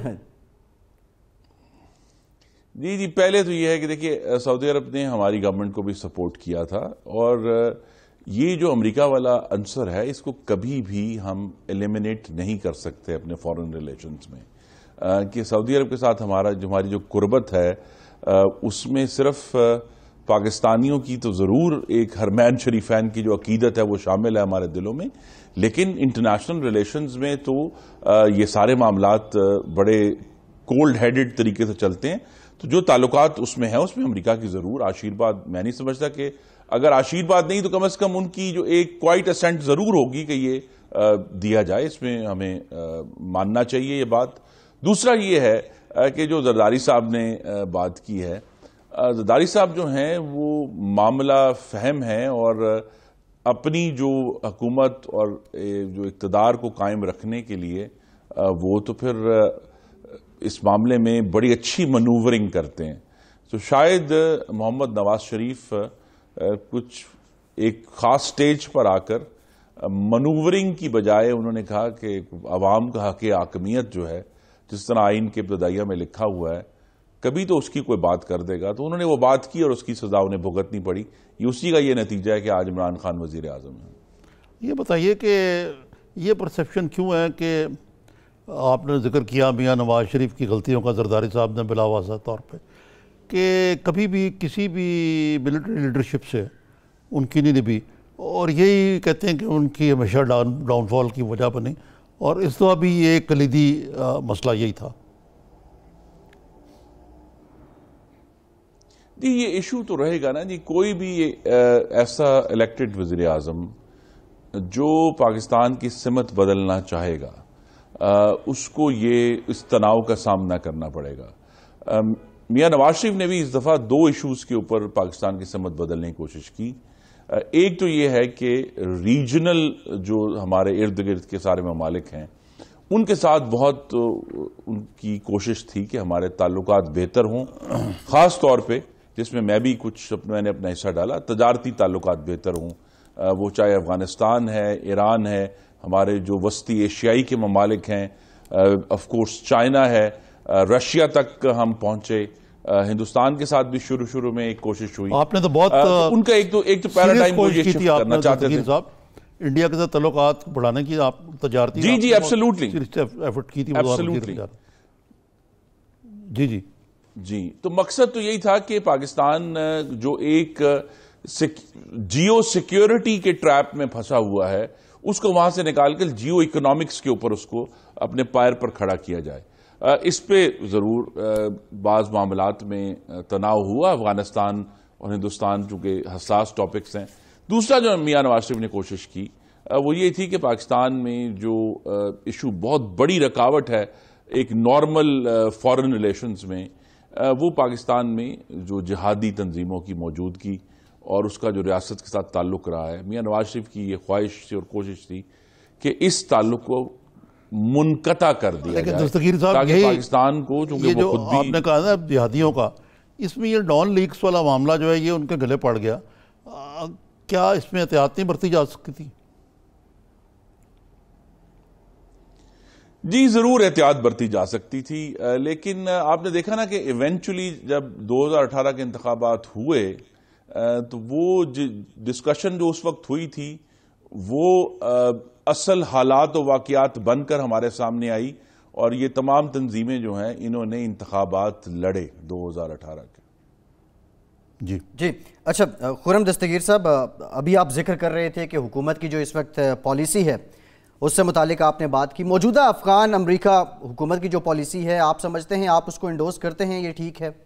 جی جی پہلے تو یہ ہے کہ دیکھیے سعودی عرب نے ہماری گورنمنٹ کو بھی سپورٹ کیا تھا، اور یہ جو امریکہ والا عنصر ہے اس کو کبھی بھی ہم ایلیمنیٹ نہیں کر سکتے اپنے فارن ریلیشنز میں. کہ سعودی عرب کے ساتھ ہمارا جو ہماری جو قربت ہے اس میں صرف پاکستانیوں کی تو ضرور ایک حرمین شریفین کی جو عقیدت ہے وہ شامل ہے ہمارے دلوں میں، لیکن انٹرنیشنل ریلیشنز میں تو یہ سارے معاملات بڑے کولڈ ہیڈڈ طریقے سے چلتے ہیں. تو جو تعلقات اس میں ہیں اس میں امریکہ کی ضرور آشیرواد، میں نہیں سمجھتا کہ اگر آشیرواد نہیں تو کم از کم ان کی جو ایک کوائٹ اسینٹ ضرور ہوگی کہ یہ دیا جائے، اس میں ہمیں ماننا چاہیے یہ بات. دوسرا یہ ہے کہ جو زرداری صاحب نے بات کی ہے، زرداری صاحب جو ہیں وہ معاملہ فہم ہیں اور اپنی جو حکومت اور جو اقتدار کو قائم رکھنے کے لیے وہ تو پھر اس معاملے میں بڑی اچھی منوورنگ کرتے ہیں. تو شاید محمد نواز شریف کچھ ایک خاص سٹیج پر آ کر منوورنگ کی بجائے انہوں نے کہا کہ عوام کا حق حاکمیت جو ہے، جس طرح آئین کے ابتدائیہ میں لکھا ہوا ہے، کبھی تو اس کی کوئی بات کر دے گا. تو انہوں نے وہ بات کی اور اس کی سزا انہیں بھگتنی پڑی. یہ اسی کا یہ نتیجہ ہے کہ آج عمران خان وزیر اعظم ہیں. یہ بتائیے کہ یہ پرسیپشن کیوں ہے کہ آپ نے ذکر کیا میاں نواز شریف کی غلطیوں کا زرداری صاحب نے بلا واضح طور پہ، کہ کبھی بھی کسی بھی ملٹری لیڈرشپ سے ان کی نہیں نبھی، اور یہی کہتے ہیں کہ ان کی ہمیشہ ڈاؤن ڈاؤن فال کی وجہ بنی، اور اس دفعہ بھی یہ ایک کلیدی مسئلہ یہی تھا. جی یہ ایشو تو رہے گا نا جی. کوئی بھی ایسا الیکٹڈ وزیر اعظم جو پاکستان کی سمت بدلنا چاہے گا اس کو یہ اس تناؤ کا سامنا کرنا پڑے گا. میاں نواز شریف نے بھی اس دفعہ دو ایشوز کے اوپر پاکستان کی سمت بدلنے کی کوشش کی. ایک تو یہ ہے کہ ریجنل جو ہمارے ارد گرد کے سارے ممالک ہیں ان کے ساتھ بہت ان کی کوشش تھی کہ ہمارے تعلقات بہتر ہوں، خاص طور پہ جس میں میں بھی کچھ میں نے اپنا حصہ ڈالا، تجارتی تعلقات بہتر ہوں. وہ چاہے افغانستان ہے، ایران ہے، ہمارے جو وسطی ایشیائی کے ممالک ہیں، آف کورس چائنا ہے، رشیا تک ہم پہنچے. ہندوستان کے ساتھ بھی شروع شروع میں ایک کوشش ہوئی. آپ نے تو بہت ان کا ایک تو ایک تو پیراڈائم وہ یہ شفٹ کرنا چاہتے تھے انڈیا کے ساتھ تعلقات بڑھانے کی، آپ تجارتی جی جی ایبسولوٹلی ایفرٹ کی تھی ایبسولوٹلی جی جی جی. تو مقصد تو یہی تھا کہ پاکستان جو ایک جیو سیکیورٹی کے ٹریپ میں پھنسا ہوا ہے اس کو وہاں سے نکال کر جیو اکنامکس کے اوپر اس کو اپنے پیر پر کھڑا کیا جائے. اس پہ ضرور بعض معاملات میں تناؤ ہوا. افغانستان اور ہندوستان چونکہ حساس ٹاپکس ہیں. دوسرا جو میاں نواز شریف نے کوشش کی وہ یہ تھی کہ پاکستان میں جو ایشو بہت بڑی رکاوٹ ہے ایک نارمل فارن ریلیشنز میں، وہ پاکستان میں جو جہادی تنظیموں کی موجودگی اور اس کا جو ریاست کے ساتھ تعلق رہا ہے. میاں نواز شریف کی یہ خواہش تھی اور کوشش تھی کہ اس تعلق کو منقطع کر دیا جائے تاکہ پاکستان کو، چونکہ وہ خود بھی آپ نے کہا نا جہادیوں کا، اس میں یہ ڈان لیکس والا معاملہ جو ہے یہ ان کے گلے پڑ گیا. کیا اس میں احتیاط نہیں برتی جا سکتی تھی؟ جی ضرور احتیاط برتی جا سکتی تھی، لیکن آپ نے دیکھا نا کہ ایونچولی جب دو ہزار اٹھارہ کے انتخابات ہوئے تو وہ ڈسکشن جو اس وقت ہوئی تھی وہ اصل حالات و واقعات بن کر ہمارے سامنے آئی، اور یہ تمام تنظیمیں جو ہیں انہوں نے انتخابات لڑے دو ہزار اٹھارہ کے۔ جی جی اچھا خرم دستگیر صاحب، ابھی آپ ذکر کر رہے تھے کہ حکومت کی جو اس وقت پالیسی ہے اس سے متعلق آپ نے بات کی، موجودہ افغان امریکہ حکومت کی جو پالیسی ہے آپ سمجھتے ہیں، آپ اس کو انڈورس کرتے ہیں، یہ ٹھیک ہے؟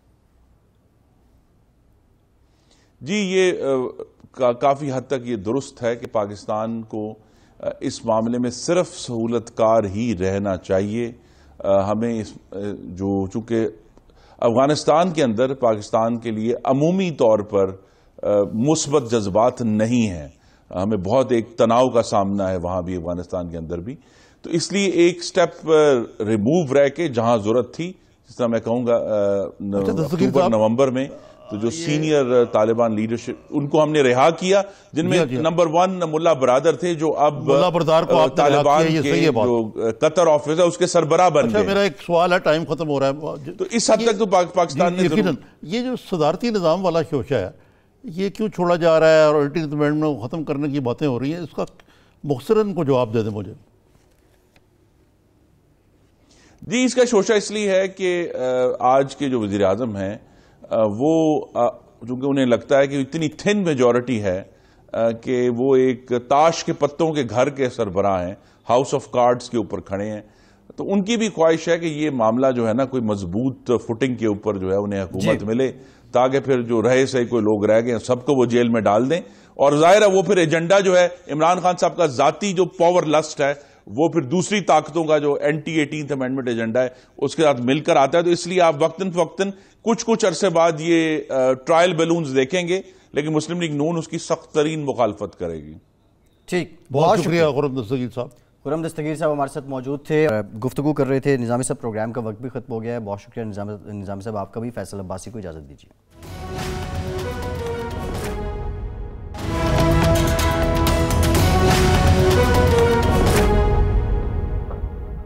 جی یہ کافی حد تک یہ درست ہے کہ پاکستان کو اس معاملے میں صرف سہولت کار ہی رہنا چاہیے۔ ہمیں اس جو چونکہ افغانستان کے اندر پاکستان کے لیے عمومی طور پر مثبت جذبات نہیں ہیں، ہمیں بہت ایک تناؤ کا سامنا ہے وہاں بھی، افغانستان کے اندر بھی، تو اس لیے ایک سٹیپ ریموو رہ کے جہاں ضرورت تھی، جس طرح میں کہوں گا اکتوبر نومبر میں تو جو سینئر طالبان لیڈرشپ ان کو ہم نے رہا کیا، جن میں نمبر ون ملا برادر تھے جو اب طالبان کے جو قطر آفس ہے اس کے سربراہ بن گئے۔ میرا ایک سوال ہے، ٹائم ختم ہو رہا ہے، تو اس حد تک تو پاکستان نے یہ جو صدارتی نظام والا شوشہ ہے یہ کیوں چھوڑا جا رہا ہے اور الٹیمیٹ امینڈمنٹ کو ختم کرنے کی باتیں ہو رہی ہیں، اس کا مختصراً کو جواب دے دیں مجھے۔ جی اس کا شوشہ اس لیے ہے کہ آج کے جو وزیر اعظم ہیں وہ چونکہ انہیں لگتا ہے کہ اتنی تھن میجورٹی ہے کہ وہ ایک تاش کے پتوں کے گھر کے سربراہ ہیں، ہاؤس آف کارڈز کے اوپر کھڑے ہیں، تو ان کی بھی خواہش ہے کہ یہ معاملہ جو ہے نا کوئی مضبوط فوٹنگ کے اوپر جو ہے انہیں حکومت ملے، تاکہ پھر جو رہے سے کوئی لوگ رہ گئے سب کو وہ جیل میں ڈال دیں، اور ظاہر ہے وہ پھر ایجنڈا جو ہے عمران خان صاحب کا ذاتی جو پاور لسٹ ہے وہ پھر دوسری طاقتوں کا جو اینٹی ایٹینتھ امینڈمنٹ ایجنڈا ہے اس کے ساتھ مل کر آتا ہے، تو اس لیے آپ وقتاً فوقتاً کچھ کچھ عرصے بعد یہ ٹرائل بیلونز دیکھیں گے، لیکن مسلم لیگ نون اس کی سخت ترین مخالفت کرے گی۔ ٹھیک، بہت شکریہ خرم دستگیر صاحب۔ خرم دستگیر صاحب ہمارے ساتھ موجود تھے، گفتگو کر رہے تھے۔ نظامی صاحب پروگرام کا وقت بھی ختم ہو گیا ہے، بہت شکریہ نظامی صاحب آپ کا بھی۔ فیصل عباسی کو اجازت دیجیے۔